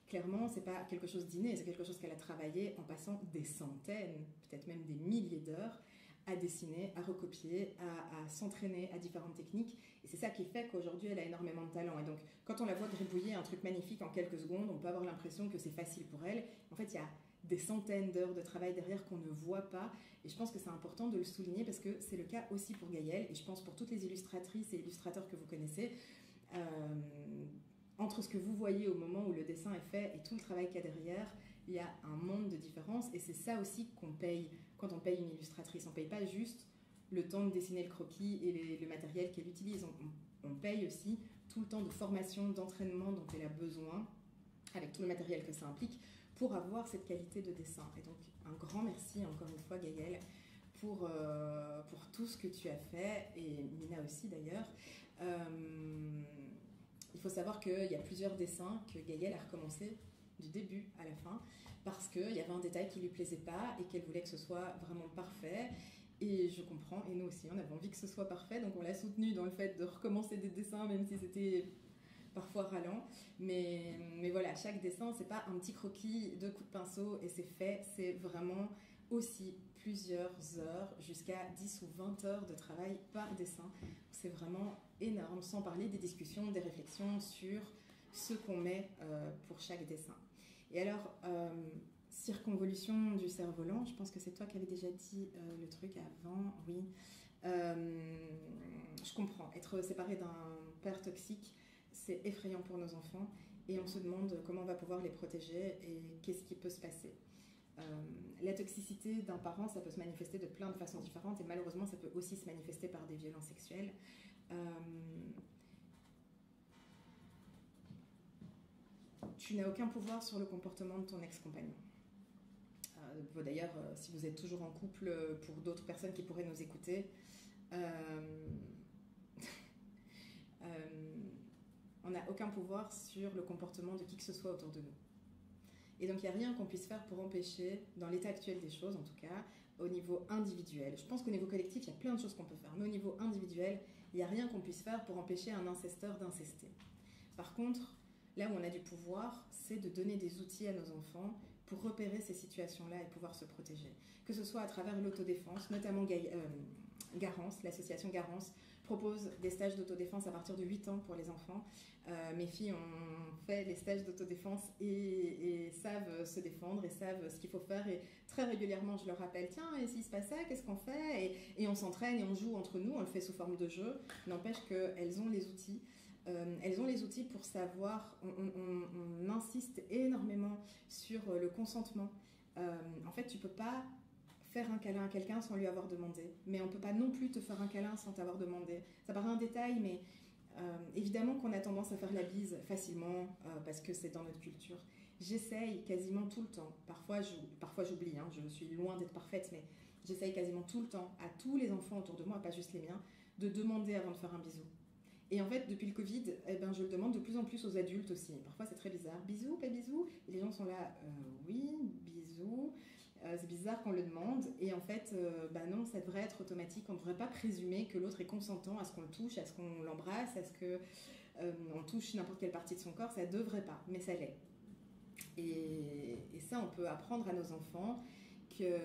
clairement, c'est pas quelque chose d'inné, c'est quelque chose qu'elle a travaillé en passant des centaines, peut-être même des milliers d'heures à dessiner, à recopier, à, à s'entraîner à différentes techniques. Et c'est ça qui fait qu'aujourd'hui, elle a énormément de talent. Et donc, quand on la voit gribouiller un truc magnifique en quelques secondes, on peut avoir l'impression que c'est facile pour elle. En fait, il y a des centaines d'heures de travail derrière qu'on ne voit pas. Et je pense que c'est important de le souligner parce que c'est le cas aussi pour Gaëlle. Et je pense pour toutes les illustratrices et illustrateurs que vous connaissez. Euh, entre ce que vous voyez au moment où le dessin est fait et tout le travail qu'il y a derrière, il y a un monde de différence. Et c'est ça aussi qu'on paye quand on paye une illustratrice. On ne paye pas juste le temps de dessiner le croquis et les, le matériel qu'elle utilise. On, on paye aussi tout le temps de formation, d'entraînement dont elle a besoin, avec tout le matériel que ça implique, pour avoir cette qualité de dessin. Et donc, un grand merci encore une fois, Gaëlle, pour, euh, pour tout ce que tu as fait, et Mina aussi d'ailleurs. Euh, il faut savoir qu'il y a plusieurs dessins que Gaëlle a recommencé du début à la fin, parce qu'il y avait un détail qui ne lui plaisait pas et qu'elle voulait que ce soit vraiment parfait. Et je comprends, et nous aussi, on avait envie que ce soit parfait, donc on l'a soutenue dans le fait de recommencer des dessins, même si c'était parfois ralent. Mais, mais voilà, chaque dessin, c'est pas un petit croquis, deux coups de pinceau et c'est fait, c'est vraiment aussi plusieurs heures, jusqu'à dix ou vingt heures de travail par dessin. C'est vraiment énorme, sans parler des discussions, des réflexions sur ce qu'on met euh, pour chaque dessin. Et alors, euh, circonvolution du cerf-volant, je pense que c'est toi qui avais déjà dit euh, le truc avant, oui. Euh, je comprends, être séparé d'un père toxique, c'est effrayant pour nos enfants et on se demande comment on va pouvoir les protéger et qu'est-ce qui peut se passer. Euh, la toxicité d'un parent, ça peut se manifester de plein de façons différentes et malheureusement, ça peut aussi se manifester par des violences sexuelles. Euh, tu n'as aucun pouvoir sur le comportement de ton ex-compagnon. Euh, D'ailleurs, euh, si vous êtes toujours en couple, pour d'autres personnes qui pourraient nous écouter, euh, euh, on n'a aucun pouvoir sur le comportement de qui que ce soit autour de nous. Et donc, il n'y a rien qu'on puisse faire pour empêcher, dans l'état actuel des choses en tout cas, au niveau individuel. Je pense qu'au niveau collectif, il y a plein de choses qu'on peut faire, mais au niveau individuel, il n'y a rien qu'on puisse faire pour empêcher un incesteur d'incester. Par contre, là où on a du pouvoir, c'est de donner des outils à nos enfants pour repérer ces situations-là et pouvoir se protéger. Que ce soit à travers l'autodéfense, notamment Gaï, euh, Garance, l'association Garance, propose des stages d'autodéfense à partir de huit ans pour les enfants. Euh, mes filles ont fait les stages d'autodéfense et, et savent se défendre et savent ce qu'il faut faire. Et très régulièrement, je leur rappelle, tiens, et s'il se passe ça, qu'est-ce qu'on fait et, et on s'entraîne et on joue entre nous, on le fait sous forme de jeu. N'empêche qu'elles ont les outils. Euh, elles ont les outils pour savoir, on, on, on insiste énormément sur le consentement. Euh, en fait, tu ne peux pas faire un câlin à quelqu'un sans lui avoir demandé, mais on ne peut pas non plus te faire un câlin sans t'avoir demandé. Ça paraît un détail, mais euh, évidemment qu'on a tendance à faire la bise facilement euh, parce que c'est dans notre culture. J'essaye quasiment tout le temps, parfois j'oublie, hein, je suis loin d'être parfaite, mais j'essaye quasiment tout le temps à tous les enfants autour de moi, pas juste les miens, de demander avant de faire un bisou. Et en fait, depuis le Covid, eh ben, je le demande de plus en plus aux adultes aussi. Parfois, c'est très bizarre. Bisous, pas bisous. Et les gens sont là, euh, oui, bisous. Euh, c'est bizarre qu'on le demande. Et en fait, euh, bah non, ça devrait être automatique. On ne devrait pas présumer que l'autre est consentant à ce qu'on le touche, à ce qu'on l'embrasse, à ce qu'on euh, touche n'importe quelle partie de son corps. Ça ne devrait pas, mais ça l'est. Et, et ça, on peut apprendre à nos enfants que...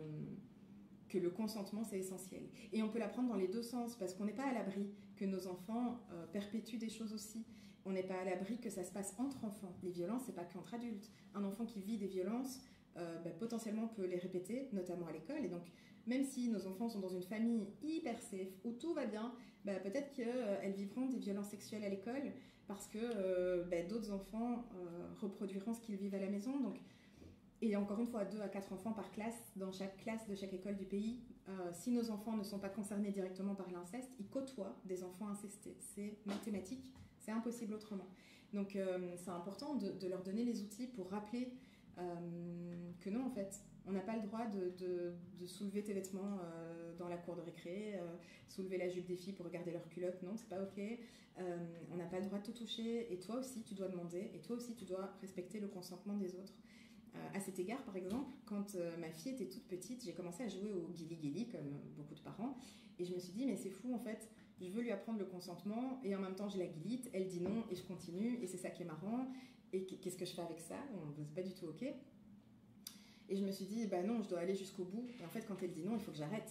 que le consentement, c'est essentiel. Et on peut l'apprendre dans les deux sens, parce qu'on n'est pas à l'abri que nos enfants euh, perpétuent des choses aussi. On n'est pas à l'abri que ça se passe entre enfants. Les violences, c'est pas qu'entre adultes. Un enfant qui vit des violences, euh, bah, potentiellement peut les répéter, notamment à l'école. Et donc, même si nos enfants sont dans une famille hyper safe, où tout va bien, bah, peut-être qu'elles euh, vivront des violences sexuelles à l'école, parce que euh, bah, d'autres enfants euh, reproduiront ce qu'ils vivent à la maison. Donc, et encore une fois, deux à quatre enfants par classe, dans chaque classe de chaque école du pays. Euh, si nos enfants ne sont pas concernés directement par l'inceste, ils côtoient des enfants incestés. C'est mathématique, c'est impossible autrement. Donc euh, c'est important de, de leur donner les outils pour rappeler euh, que non, en fait, on n'a pas le droit de, de, de soulever tes vêtements euh, dans la cour de récré, euh, soulever la jupe des filles pour regarder leurs culottes, non, c'est pas ok. Euh, on n'a pas le droit de te toucher, et toi aussi, tu dois demander, et toi aussi, tu dois respecter le consentement des autres. À cet égard, par exemple, quand euh, ma fille était toute petite, j'ai commencé à jouer au guili-guili, comme beaucoup de parents, et je me suis dit, mais c'est fou, en fait, je veux lui apprendre le consentement et en même temps je la guilite, elle dit non et je continue et c'est ça qui est marrant. Et qu'est-ce que je fais avec ça? C'est pas du tout ok. Et je me suis dit, bah non, je dois aller jusqu'au bout. Et en fait, quand elle dit non, il faut que j'arrête.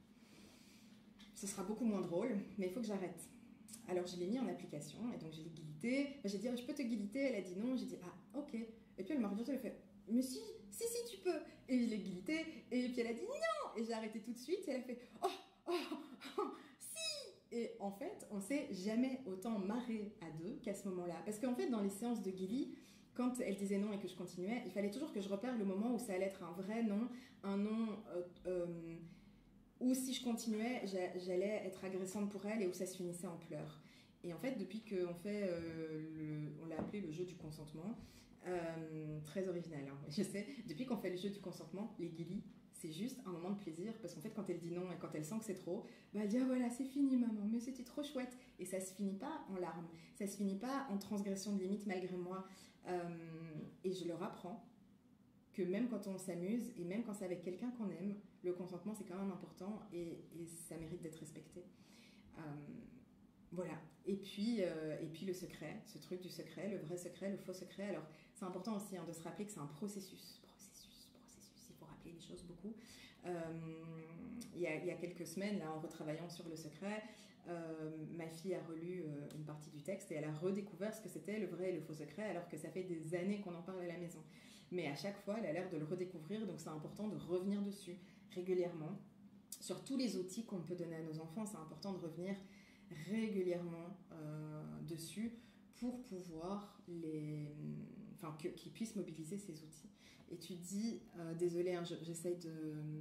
Ce sera beaucoup moins drôle, mais il faut que j'arrête. Alors je l'ai mis en application et donc je l'ai guilité. J'ai dit, oh, je peux te guiliter? Elle a dit non. J'ai dit, ah ok. Et puis elle m'a regardé, elle a fait, mais si, si, si, tu peux. Et je l'ai guilité. Et puis elle a dit non. Et j'ai arrêté tout de suite. Et elle a fait, oh, oh, oh, si. Et en fait, on s'est jamais autant marré à deux qu'à ce moment-là. Parce qu'en fait, dans les séances de guili, quand elle disait non et que je continuais, il fallait toujours que je repère le moment où ça allait être un vrai non, un non euh, euh, où si je continuais, j'allais être agressante pour elle et où ça se finissait en pleurs. Et en fait, depuis qu'on fait, euh, le, on l'a appelé le jeu du consentement, euh, très original, hein, je sais, depuis qu'on fait le jeu du consentement, les guilis, c'est juste un moment de plaisir, parce qu'en fait, quand elle dit non et quand elle sent que c'est trop, bah, elle dit ah voilà, c'est fini maman, mais c'était trop chouette. Et ça se finit pas en larmes, ça se finit pas en transgression de limite malgré moi. Euh, et je leur apprends que même quand on s'amuse et même quand c'est avec quelqu'un qu'on aime, le consentement c'est quand même important et, et ça mérite d'être respecté. Euh, voilà. Et puis, euh, et puis le secret, ce truc du secret, le vrai secret, le faux secret. Alors c'est important aussi hein, de se rappeler que c'est un processus. Il faut rappeler les choses beaucoup. Euh, il, y a, il y a quelques semaines, là, en retravaillant sur le secret, euh, ma fille a relu euh, une partie du texte et elle a redécouvert ce que c'était le vrai et le faux secret, alors que ça fait des années qu'on en parle à la maison. Mais à chaque fois, elle a l'air de le redécouvrir, donc c'est important de revenir dessus régulièrement. Sur tous les outils qu'on peut donner à nos enfants, c'est important de revenir régulièrement euh, dessus pour pouvoir les, enfin, que, qu'ils puissent mobiliser ces outils. Et tu dis, euh, désolé, hein, j'essaye de...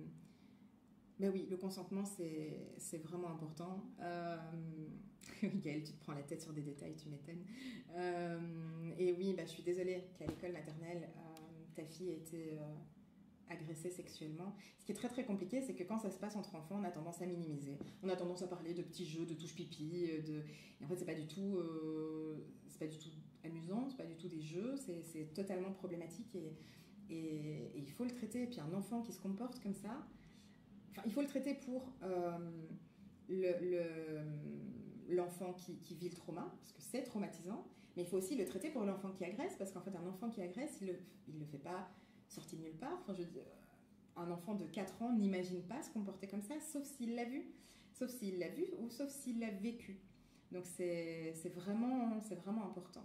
Ben oui, le consentement, c'est, c'est vraiment important. Euh... Gaëlle, tu te prends la tête sur des détails, tu m'étonnes. Euh... Et oui, ben, je suis désolée qu'à l'école maternelle, euh, ta fille ait été euh, agressée sexuellement. Ce qui est très très compliqué, c'est que quand ça se passe entre enfants, on a tendance à minimiser. On a tendance à parler de petits jeux, de touche pipi. De... Et en fait, c'est pas du tout, euh... c'est pas du tout amusant, c'est pas du tout des jeux, c'est, c'est totalement problématique et, et, et il faut le traiter. Et puis un enfant qui se comporte comme ça, enfin, il faut le traiter pour euh, le, le, l'enfant qui, qui vit le trauma, parce que c'est traumatisant, mais il faut aussi le traiter pour l'enfant qui agresse, parce qu'en fait, un enfant qui agresse, il ne le, il le fait pas sorti de nulle part. Enfin, je, un enfant de quatre ans n'imagine pas se comporter comme ça, sauf s'il l'a vu, sauf s'il l'a vu ou sauf s'il l'a vécu. Donc, c'est, c'est, vraiment, c'est vraiment important.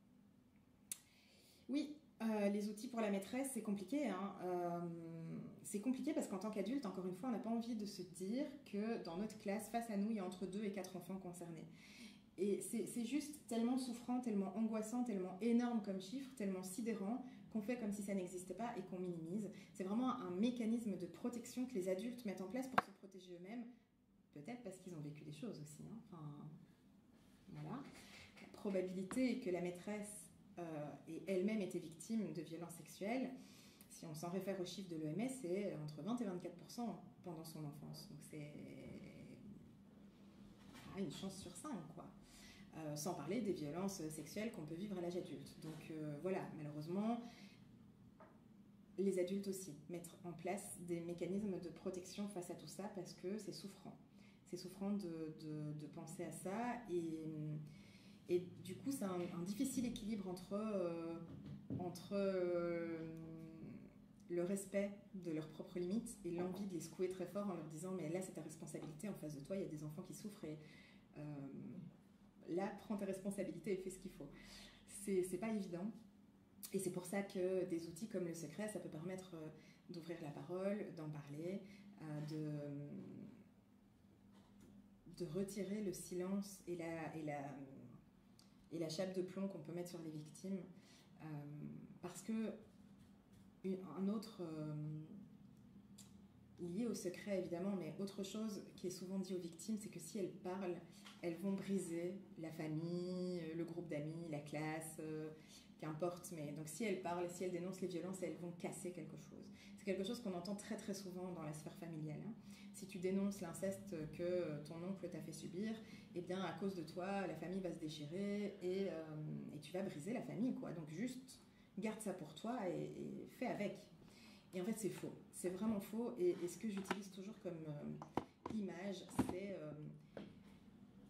Oui. Euh, les outils pour la maîtresse, c'est compliqué. Hein. Euh, c'est compliqué parce qu'en tant qu'adulte, encore une fois, on n'a pas envie de se dire que dans notre classe, face à nous, il y a entre deux et quatre enfants concernés. Et c'est, c'est juste tellement souffrant, tellement angoissant, tellement énorme comme chiffre, tellement sidérant, qu'on fait comme si ça n'existait pas et qu'on minimise. C'est vraiment un mécanisme de protection que les adultes mettent en place pour se protéger eux-mêmes, peut-être parce qu'ils ont vécu des choses aussi. Hein. Enfin, voilà. La probabilité est que la maîtresse Euh, et elle-même était victime de violences sexuelles, si on s'en réfère aux chiffres de l'O M S, c'est entre vingt et vingt-quatre pour cent pendant son enfance. Donc c'est ah, une chance sur cinq, quoi. Euh, sans parler des violences sexuelles qu'on peut vivre à l'âge adulte. Donc euh, voilà, malheureusement, les adultes aussi mettent en place des mécanismes de protection face à tout ça parce que c'est souffrant. C'est souffrant de, de, de penser à ça et... Et du coup, c'est un, un difficile équilibre entre, euh, entre euh, le respect de leurs propres limites et l'envie de les secouer très fort en leur disant « mais là, c'est ta responsabilité, en face de toi, il y a des enfants qui souffrent et euh, là, prends tes responsabilités et fais ce qu'il faut ». C'est, c'est pas évident. Et c'est pour ça que des outils comme le secret, ça peut permettre euh, d'ouvrir la parole, d'en parler, euh, de, de retirer le silence et la... Et la et la chape de plomb qu'on peut mettre sur les victimes, euh, parce que une, un autre, euh, lié au secret évidemment, mais autre chose qui est souvent dit aux victimes, c'est que si elles parlent, elles vont briser la famille, le groupe d'amis, la classe, euh, qu'importe, mais donc si elles parlent, si elles dénoncent les violences, elles vont casser quelque chose. C'est quelque chose qu'on entend très très souvent dans la sphère familiale. Hein. Si tu dénonces l'inceste que ton oncle t'a fait subir, eh bien à cause de toi, la famille va se déchirer et, euh, et tu vas briser la famille, quoi. Donc juste garde ça pour toi et, et fais avec. Et en fait c'est faux, c'est vraiment faux et, et ce que j'utilise toujours comme euh, image, c'est... Euh,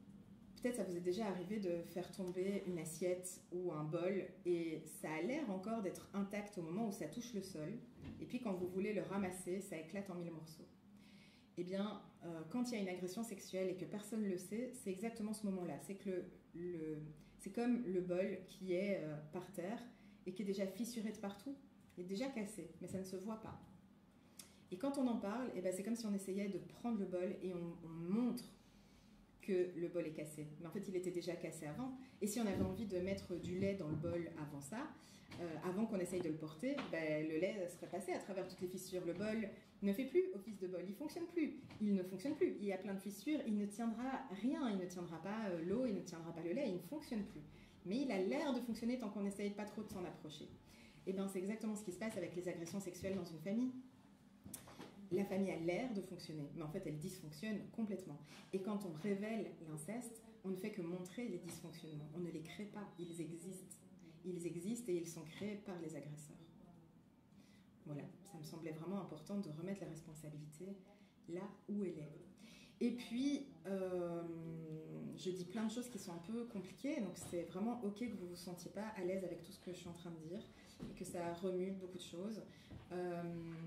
peut-être ça vous est déjà arrivé de faire tomber une assiette ou un bol et ça a l'air encore d'être intact au moment où ça touche le sol. Et puis quand vous voulez le ramasser, ça éclate en mille morceaux. Eh bien, euh, quand il y a une agression sexuelle et que personne ne le sait, c'est exactement ce moment-là. C'est que le, le, c'est comme le bol qui est euh, par terre et qui est déjà fissuré de partout, il est déjà cassé, mais ça ne se voit pas. Et quand on en parle, eh ben, c'est comme si on essayait de prendre le bol et on, on montre que le bol est cassé. Mais en fait, il était déjà cassé avant. Et si on avait envie de mettre du lait dans le bol avant ça, euh, avant qu'on essaye de le porter, ben, le lait serait passé à travers toutes les fissures. Le bol ne fait plus office de bol, il ne fonctionne plus. Il ne fonctionne plus. Il y a plein de fissures, il ne tiendra rien. Il ne tiendra pas euh, l'eau, il ne tiendra pas le lait, il ne fonctionne plus. Mais il a l'air de fonctionner tant qu'on n'essaye pas trop de s'en approcher. Et bien, c'est exactement ce qui se passe avec les agressions sexuelles dans une famille. La famille a l'air de fonctionner, mais en fait, elle dysfonctionne complètement. Et quand on révèle l'inceste, on ne fait que montrer les dysfonctionnements. On ne les crée pas, ils existent. Ils existent et ils sont créés par les agresseurs. Voilà, ça me semblait vraiment important de remettre la responsabilité là où elle est. Et puis, euh, je dis plein de choses qui sont un peu compliquées, donc c'est vraiment ok que vous ne vous sentiez pas à l'aise avec tout ce que je suis en train de dire, et que ça remue beaucoup de choses. Euh,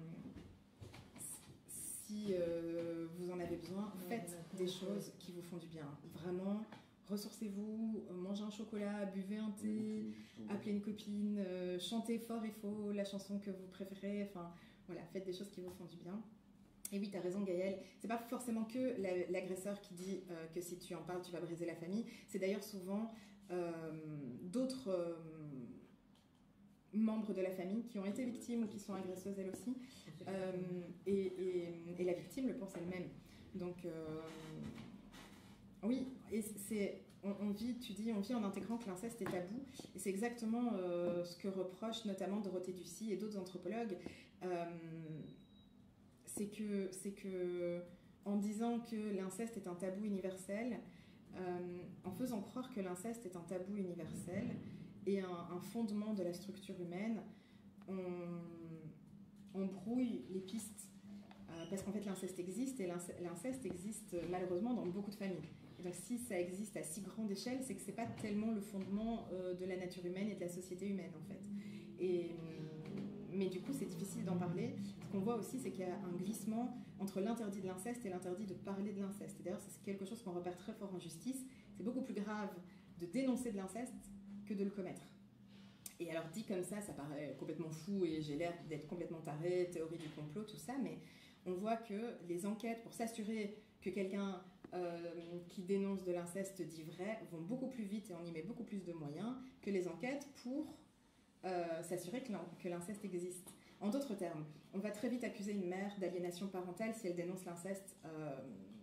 Si euh, vous en avez besoin, faites des choses qui vous font du bien. Vraiment, ressourcez-vous, mangez un chocolat, buvez un thé, appelez une copine, euh, chantez fort et faux la chanson que vous préférez. Enfin, voilà, faites des choses qui vous font du bien. Et oui, tu as raison, Gaëlle, c'est pas forcément que la, l'agresseur qui dit euh, que si tu en parles, tu vas briser la famille. C'est d'ailleurs souvent euh, d'autres euh, membres de la famille qui ont été victimes ou qui sont agresseuses elles aussi. Euh, et, et, et la victime le pense elle-même. Donc, euh, oui, et c'est, on, on vit, tu dis, on vit en intégrant que l'inceste est tabou. Et c'est exactement euh, ce que reprochent notamment Dorothée Ducy et d'autres anthropologues. Euh, c'est que, c'est que, en disant que l'inceste est un tabou universel, euh, en faisant croire que l'inceste est un tabou universel et un, un fondement de la structure humaine, on, on brouille les pistes. Euh, parce qu'en fait, l'inceste existe et l'inceste existe malheureusement dans beaucoup de familles. Et donc, si ça existe à si grande échelle, c'est que c'est pas tellement le fondement euh, de la nature humaine et de la société humaine, en fait. Et, mais du coup, c'est difficile d'en parler. Ce qu'on voit aussi, c'est qu'il y a un glissement entre l'interdit de l'inceste et l'interdit de parler de l'inceste. Et d'ailleurs, c'est quelque chose qu'on repère très fort en justice. C'est beaucoup plus grave de dénoncer de l'inceste que de le commettre. Et alors, dit comme ça, ça paraît complètement fou et j'ai l'air d'être complètement taré, théorie du complot, tout ça, mais on voit que les enquêtes, pour s'assurer que quelqu'un euh, qui dénonce de l'inceste dit vrai, vont beaucoup plus vite et on y met beaucoup plus de moyens que les enquêtes pour euh, s'assurer que l'inceste existe. En d'autres termes, on va très vite accuser une mère d'aliénation parentale si elle dénonce l'inceste euh,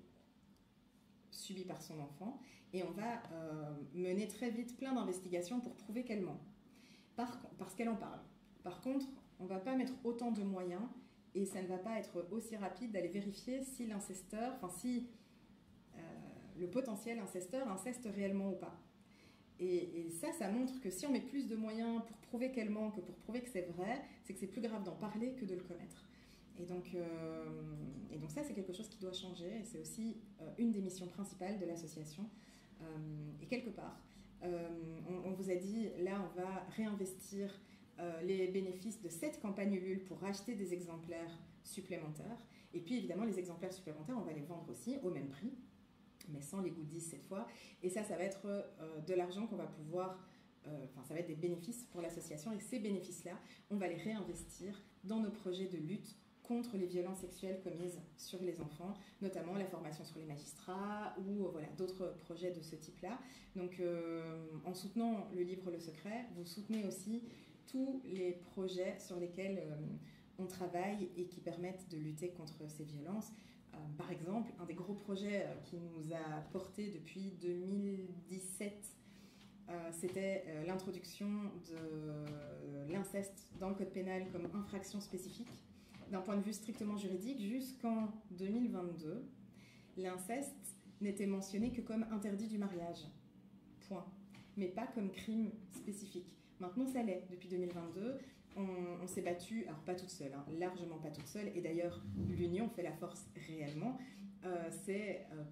subi par son enfant, et on va euh, mener très vite plein d'investigations pour prouver qu'elle ment, par, parce qu'elle en parle. Par contre, on ne va pas mettre autant de moyens, et ça ne va pas être aussi rapide d'aller vérifier si l'incesteur, enfin si euh, le potentiel incesteur inceste réellement ou pas. Et, et ça, ça montre que si on met plus de moyens pour prouver qu'elle ment que pour prouver que c'est vrai, c'est que c'est plus grave d'en parler que de le commettre. Et donc, euh, et donc ça, c'est quelque chose qui doit changer, et c'est aussi euh, une des missions principales de l'association. Euh, et quelque part, euh, on, on vous a dit, là, on va réinvestir euh, les bénéfices de cette campagne Ulule pour racheter des exemplaires supplémentaires. Et puis, évidemment, les exemplaires supplémentaires, on va les vendre aussi au même prix, mais sans les goodies cette fois. Et ça, ça va être euh, de l'argent qu'on va pouvoir... Euh, enfin, ça va être des bénéfices pour l'association, et ces bénéfices-là, on va les réinvestir dans nos projets de lutte contre les violences sexuelles commises sur les enfants, notamment la formation sur les magistrats ou euh, voilà, d'autres projets de ce type-là. Donc, euh, en soutenant le livre Le Secret, vous soutenez aussi tous les projets sur lesquels euh, on travaille et qui permettent de lutter contre ces violences. Euh, par exemple, un des gros projets euh, qui nous a porté depuis deux mille dix-sept, euh, c'était euh, l'introduction de euh, l'inceste dans le code pénal comme infraction spécifique. D'un point de vue strictement juridique, jusqu'en deux mille vingt-deux, l'inceste n'était mentionné que comme interdit du mariage. Point. Mais pas comme crime spécifique. Maintenant, ça l'est. Depuis deux mille vingt-deux, on, on s'est battu, alors pas toute seule, hein, largement pas toute seule, et d'ailleurs, l'union fait la force réellement. Euh, c'est euh,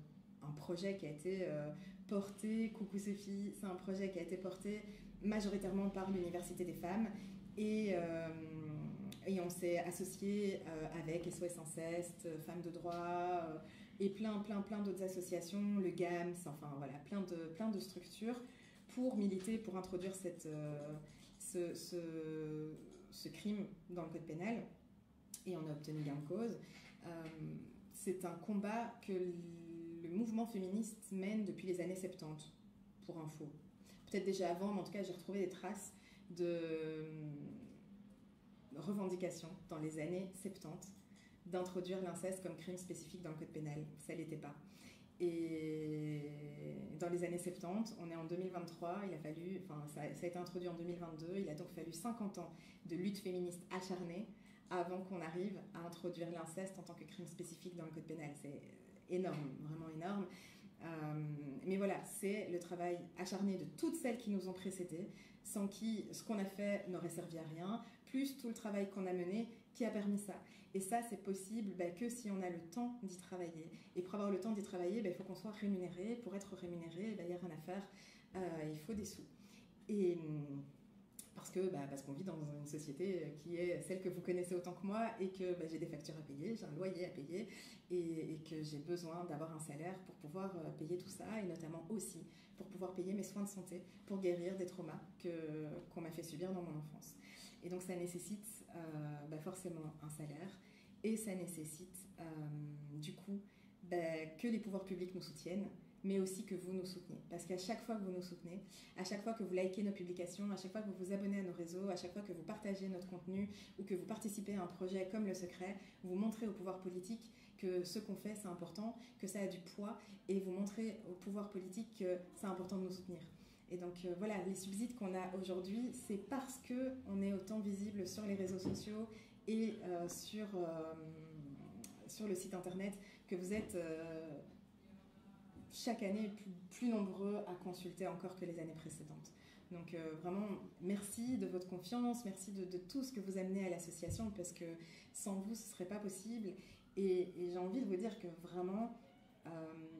un projet qui a été euh, porté, coucou Sophie, c'est un projet qui a été porté majoritairement par l'Université des femmes et, euh, et on s'est associé euh, avec S O S Inceste, Femmes de droit euh, et plein, plein, plein d'autres associations, le G A M S, enfin voilà, plein de, plein de structures pour militer, pour introduire cette, euh, ce, ce, ce crime dans le code pénal. Et on a obtenu gain de cause. Euh, c'est un combat que le mouvement féministe mène depuis les années soixante-dix, pour info. Peut-être déjà avant, mais en tout cas, j'ai retrouvé des traces de revendications dans les années soixante-dix d'introduire l'inceste comme crime spécifique dans le code pénal. Ça ne l'était pas. Et dans les années soixante-dix, on est en deux mille vingt-trois, il a fallu, enfin, ça, ça a été introduit en deux mille vingt-deux, il a donc fallu cinquante ans de lutte féministe acharnée avant qu'on arrive à introduire l'inceste en tant que crime spécifique dans le code pénal. C'est énorme, vraiment énorme. Euh, mais voilà, c'est le travail acharné de toutes celles qui nous ont précédées, sans qui ce qu'on a fait n'aurait servi à rien, plus tout le travail qu'on a mené qui a permis ça. Et ça, c'est possible bah, que si on a le temps d'y travailler. Et pour avoir le temps d'y travailler, bah, il faut qu'on soit rémunéré. Pour être rémunéré, bah, il n'y a rien à faire, euh, il faut des sous. Et... Parce que bah, parce qu'on vit dans une société qui est celle que vous connaissez autant que moi et que bah, j'ai des factures à payer, j'ai un loyer à payer et, et que j'ai besoin d'avoir un salaire pour pouvoir euh, payer tout ça et notamment aussi pour pouvoir payer mes soins de santé, pour guérir des traumas que, qu'on m'a fait subir dans mon enfance. Et donc ça nécessite euh, bah, forcément un salaire et ça nécessite euh, du coup bah, que les pouvoirs publics nous soutiennent, mais aussi que vous nous soutenez. Parce qu'à chaque fois que vous nous soutenez, à chaque fois que vous likez nos publications, à chaque fois que vous vous abonnez à nos réseaux, à chaque fois que vous partagez notre contenu ou que vous participez à un projet comme Le Secret, vous montrez au pouvoir politique que ce qu'on fait, c'est important, que ça a du poids, et vous montrez au pouvoir politique que c'est important de nous soutenir. Et donc euh, voilà, les subsides qu'on a aujourd'hui, c'est parce qu'on est autant visible sur les réseaux sociaux et euh, sur, euh, sur le site internet que vous êtes... Euh, chaque année plus, plus nombreux à consulter encore que les années précédentes. Donc euh, vraiment, merci de votre confiance, merci de, de tout ce que vous amenez à l'association, parce que sans vous, ce ne serait pas possible. Et, et j'ai envie de vous dire que vraiment, euh,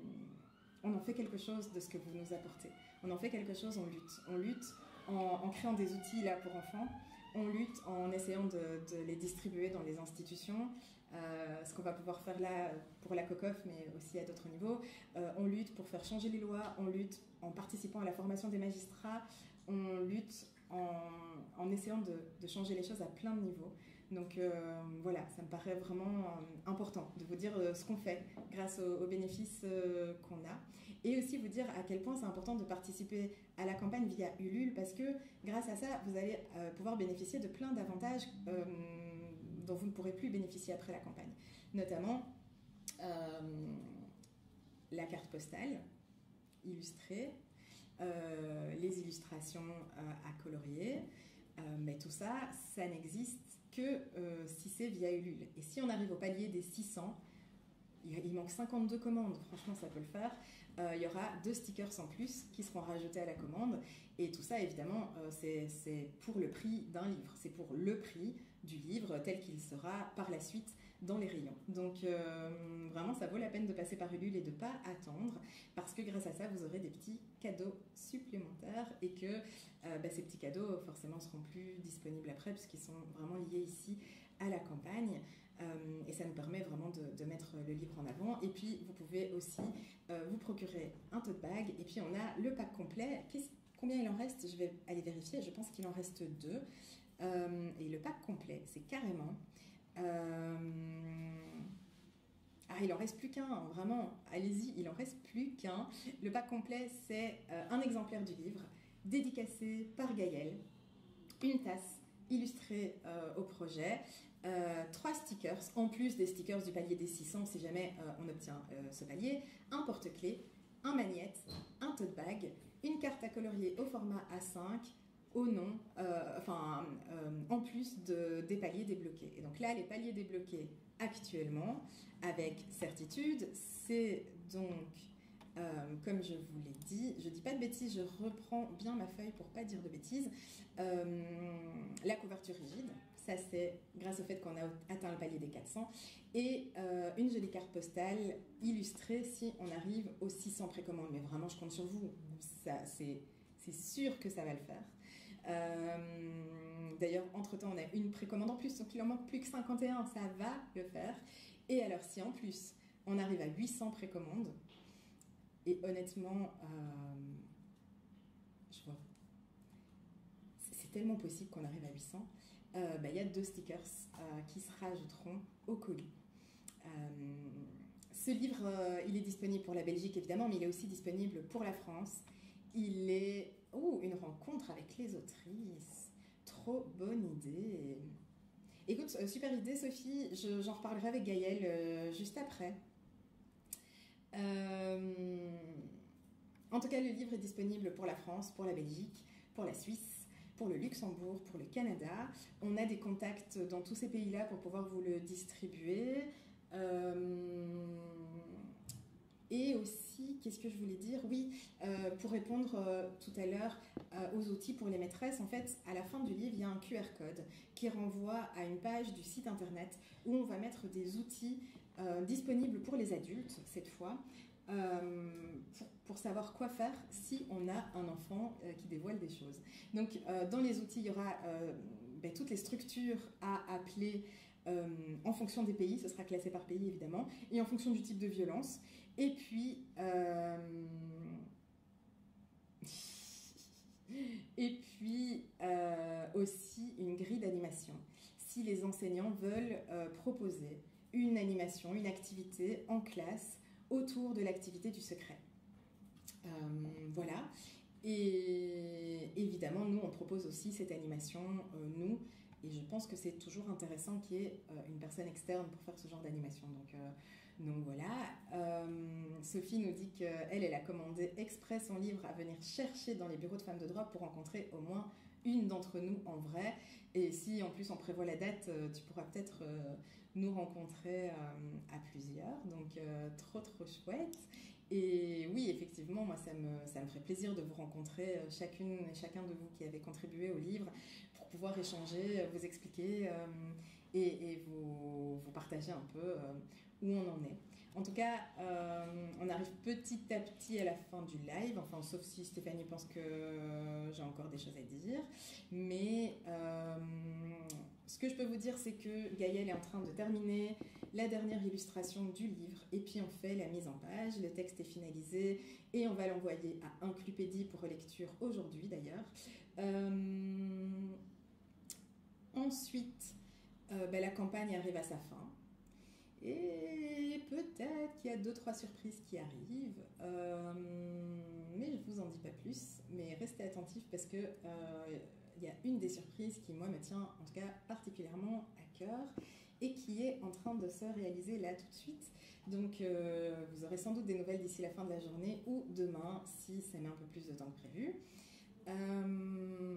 on en fait quelque chose de ce que vous nous apportez. On en fait quelque chose, on lutte. On lutte en, en créant des outils là pour enfants, on lutte en essayant de, de les distribuer dans les institutions, Euh, ce qu'on va pouvoir faire là pour la COCOF, mais aussi à d'autres niveaux. Euh, on lutte pour faire changer les lois, on lutte en participant à la formation des magistrats, on lutte en, en essayant de, de changer les choses à plein de niveaux. Donc euh, voilà, ça me paraît vraiment euh, important de vous dire euh, ce qu'on fait grâce aux, aux bénéfices euh, qu'on a. Et aussi vous dire à quel point c'est important de participer à la campagne via Ulule, parce que grâce à ça, vous allez euh, pouvoir bénéficier de plein d'avantages euh, dont vous ne pourrez plus bénéficier après la campagne. Notamment euh, la carte postale illustrée, euh, les illustrations euh, à colorier, euh, mais tout ça, ça n'existe que euh, si c'est via Ulule. Et si on arrive au palier des six cents, il, il manque cinquante-deux commandes, franchement ça peut le faire, euh, il y aura deux stickers en plus qui seront rajoutés à la commande. Et tout ça, évidemment, euh, c'est, c'est pour le prix d'un livre, c'est pour le prix du livre tel qu'il sera par la suite dans les rayons. Donc euh, vraiment, ça vaut la peine de passer par Ulule et de ne pas attendre, parce que grâce à ça, vous aurez des petits cadeaux supplémentaires et que euh, bah, ces petits cadeaux, forcément, seront plus disponibles après, puisqu'ils sont vraiment liés ici à la campagne. Euh, et ça nous permet vraiment de, de mettre le livre en avant. Et puis, vous pouvez aussi euh, vous procurer un tote bag. Et puis, on a le pack complet. Qu'est-ce, combien il en reste? Je vais aller vérifier. Je pense qu'il en reste deux. Euh, et le pack complet, c'est carrément... Euh... Ah, il en reste plus qu'un, hein, vraiment, allez-y, il en reste plus qu'un. Le pack complet, c'est euh, un exemplaire du livre, dédicacé par Gaëlle, une tasse illustrée euh, au projet, euh, trois stickers, en plus des stickers du palier des six cents, si jamais euh, on obtient euh, ce palier, un porte-clés, un magnète, un tote bag, une carte à colorier au format A cinq, au nom, euh, enfin, euh, en plus de, des paliers débloqués. Et donc là, les paliers débloqués actuellement, avec certitude, c'est donc, euh, comme je vous l'ai dit, je dis pas de bêtises, je reprends bien ma feuille pour pas dire de bêtises, euh, la couverture rigide, ça c'est grâce au fait qu'on a atteint le palier des quatre cents, et euh, une jolie carte postale illustrée si on arrive aux six cents précommandes. Mais vraiment, je compte sur vous, ça, c'est, c'est sûr que ça va le faire. Euh, D'ailleurs, entre-temps, on a une précommande en plus, donc il en manque plus que cinquante et un, ça va le faire. Et alors, si en plus, on arrive à huit cents précommandes, et honnêtement, euh, je vois, c'est tellement possible qu'on arrive à huit cents, euh, bah, y a deux stickers euh, qui se rajouteront au colis. Euh, ce livre, euh, il est disponible pour la Belgique, évidemment, mais il est aussi disponible pour la France. Il est... Oh, une rencontre avec les autrices. Trop bonne idée. Écoute, euh, super idée, Sophie. Je, j'en reparlerai avec Gaëlle euh, juste après. Euh, en tout cas, le livre est disponible pour la France, pour la Belgique, pour la Suisse, pour le Luxembourg, pour le Canada. On a des contacts dans tous ces pays-là pour pouvoir vous le distribuer. Euh, et aussi, qu'est-ce que je voulais dire? Oui, euh, pour répondre euh, tout à l'heure euh, aux outils pour les maîtresses, en fait, à la fin du livre, il y a un Q R code qui renvoie à une page du site internet où on va mettre des outils euh, disponibles pour les adultes, cette fois, euh, pour, pour savoir quoi faire si on a un enfant euh, qui dévoile des choses. Donc, euh, dans les outils, il y aura euh, ben, toutes les structures à appeler euh, en fonction des pays, ce sera classé par pays évidemment, et en fonction du type de violence. Et puis, euh... et puis euh, aussi une grille d'animation. Si les enseignants veulent euh, proposer une animation, une activité en classe autour de l'activité du secret. Euh, voilà. Et évidemment, nous, on propose aussi cette animation, euh, nous, et je pense que c'est toujours intéressant qu'il y ait euh, une personne externe pour faire ce genre d'animation. Donc, euh, donc voilà. Euh, Sophie nous dit qu'elle, elle a commandé exprès son livre à venir chercher dans les bureaux de femmes de droit pour rencontrer au moins une d'entre nous en vrai. Et si en plus on prévoit la date, euh, tu pourras peut-être euh, nous rencontrer euh, à plusieurs. Donc euh, trop trop chouette. Et oui, effectivement, moi, ça me, ça me ferait plaisir de vous rencontrer, euh, chacune et chacun de vous qui avez contribué au livre, pour pouvoir échanger, euh, vous expliquer euh, et, et vous, vous partager un peu euh, où on en est. En tout cas, euh, on arrive petit à petit à la fin du live, enfin, sauf si Stéphanie pense que j'ai encore des choses à dire. Mais euh, ce que je peux vous dire, c'est que Gaëlle est en train de terminer la dernière illustration du livre, et puis on fait la mise en page, le texte est finalisé, et on va l'envoyer à Inclupédie pour relecture aujourd'hui d'ailleurs. Euh, ensuite, euh, ben, la campagne arrive à sa fin. Et peut-être qu'il y a deux trois surprises qui arrivent, euh, mais je vous en dis pas plus. Mais restez attentifs parce que euh, il y a une des surprises qui moi me tient en tout cas particulièrement à cœur et qui est en train de se réaliser là tout de suite. Donc euh, vous aurez sans doute des nouvelles d'ici la fin de la journée ou demain si ça met un peu plus de temps que prévu. Euh,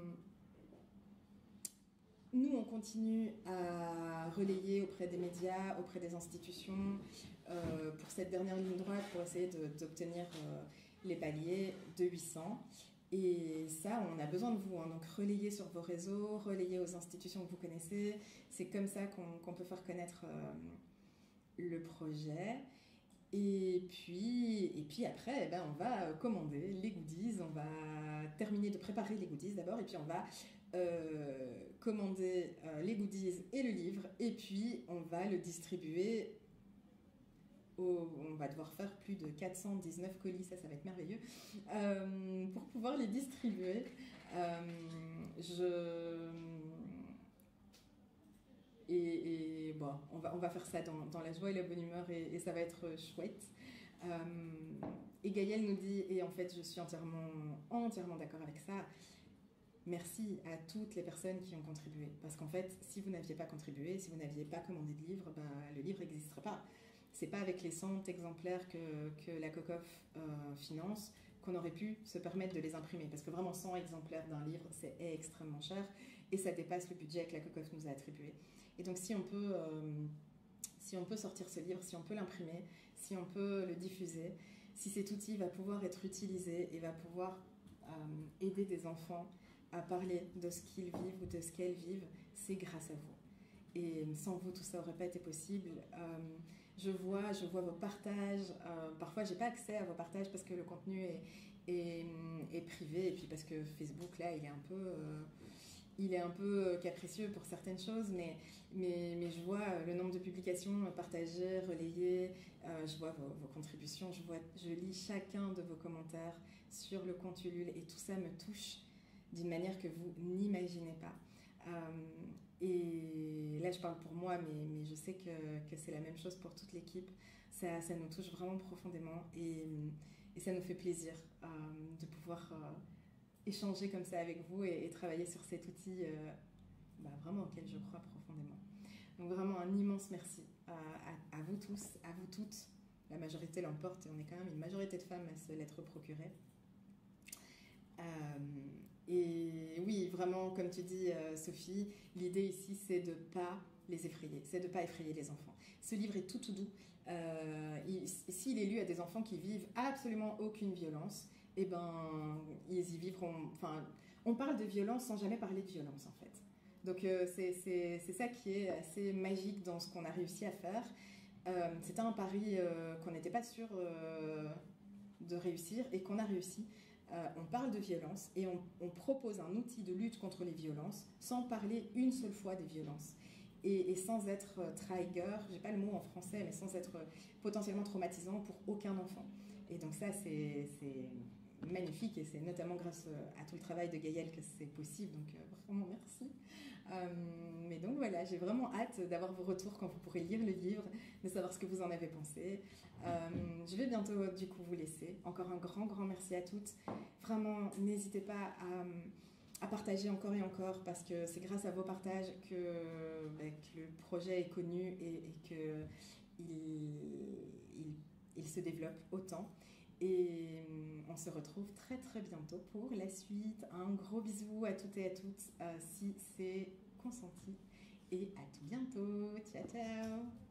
Nous, on continue à relayer auprès des médias, auprès des institutions, euh, pour cette dernière ligne droite, pour essayer de, d'obtenir euh, les paliers de huit cents. Et ça, on a besoin de vous. Hein. Donc, relayez sur vos réseaux, relayez aux institutions que vous connaissez. C'est comme ça qu'on, qu'on peut faire connaître euh, le projet. Et puis, et puis après, eh ben, on va commander les goodies. On va terminer de préparer les goodies d'abord, et puis on va Euh, commander euh, les goodies et le livre, et puis on va le distribuer au, on va devoir faire plus de quatre cent dix-neuf colis, ça ça va être merveilleux, euh, pour pouvoir les distribuer. euh, je et, et bon, on va, on va faire ça dans, dans la joie et la bonne humeur, et, et ça va être chouette. Euh, et Gaëlle nous dit, et en fait je suis entièrement entièrement d'accord avec ça, merci à toutes les personnes qui ont contribué. Parce qu'en fait, si vous n'aviez pas contribué, si vous n'aviez pas commandé de livre, bah, le livre n'existerait pas. C'est pas avec les cent exemplaires que, que la COCOF euh, finance qu'on aurait pu se permettre de les imprimer. Parce que vraiment, cent exemplaires d'un livre, c'est extrêmement cher et ça dépasse le budget que la COCOF nous a attribué. Et donc, si on peut, euh, si on peut sortir ce livre, si on peut l'imprimer, si on peut le diffuser, si cet outil va pouvoir être utilisé et va pouvoir euh, aider des enfants à parler de ce qu'ils vivent ou de ce qu'elles vivent, c'est grâce à vous. et sans vous, tout ça n'aurait pas été possible. Euh, je vois, je vois vos partages. Euh, parfois, j'ai pas accès à vos partages parce que le contenu est, est, est privé, et puis parce que Facebook, là, il est un peu... Euh, il est un peu capricieux pour certaines choses, mais, mais, mais je vois le nombre de publications partagées, relayées, euh, je vois vos, vos contributions, je, vois, je lis chacun de vos commentaires sur le compte Ulule, et tout ça me touche d'une manière que vous n'imaginez pas. Euh, et là, je parle pour moi, mais, mais je sais que, que c'est la même chose pour toute l'équipe. Ça, ça nous touche vraiment profondément, et, et ça nous fait plaisir euh, de pouvoir... Euh, échanger comme ça avec vous et, et travailler sur cet outil euh, bah, vraiment auquel je crois profondément. Donc vraiment un immense merci à, à, à vous tous, à vous toutes. La majorité l'emporte, et on est quand même une majorité de femmes à se l'être procurée. Euh, et oui, vraiment, comme tu dis, euh, Sophie, l'idée ici, c'est de ne pas les effrayer, c'est de ne pas effrayer les enfants. Ce livre est tout tout doux. Euh, il, s'il est lu à des enfants qui vivent absolument aucune violence, eh ben, ils y vivront. Enfin, on parle de violence sans jamais parler de violence, en fait. Donc, euh, c'est, c'est, c'est ça qui est assez magique dans ce qu'on a réussi à faire. Euh, c'était un pari euh, qu'on n'était pas sûr euh, de réussir, et qu'on a réussi. Euh, on parle de violence, et on, on propose un outil de lutte contre les violences sans parler une seule fois des violences. Et, et sans être euh, trigger, j'ai pas le mot en français, mais sans être euh, potentiellement traumatisant pour aucun enfant. Et donc ça, c'est, c'est magnifique, et c'est notamment grâce à tout le travail de Gaëlle que c'est possible, donc euh, vraiment merci. Euh, mais donc voilà, j'ai vraiment hâte d'avoir vos retours quand vous pourrez lire le livre, de savoir ce que vous en avez pensé. Euh, je vais bientôt du coup vous laisser. Encore un grand, grand merci à toutes. Vraiment, n'hésitez pas à... à partager encore et encore, parce que c'est grâce à vos partages que, bah, que le projet est connu, et, et qu'il il, il se développe autant. Et on se retrouve très très bientôt pour la suite. Un gros bisou à toutes et à toutes, euh, si c'est consenti. Et à tout bientôt. Ciao, ciao.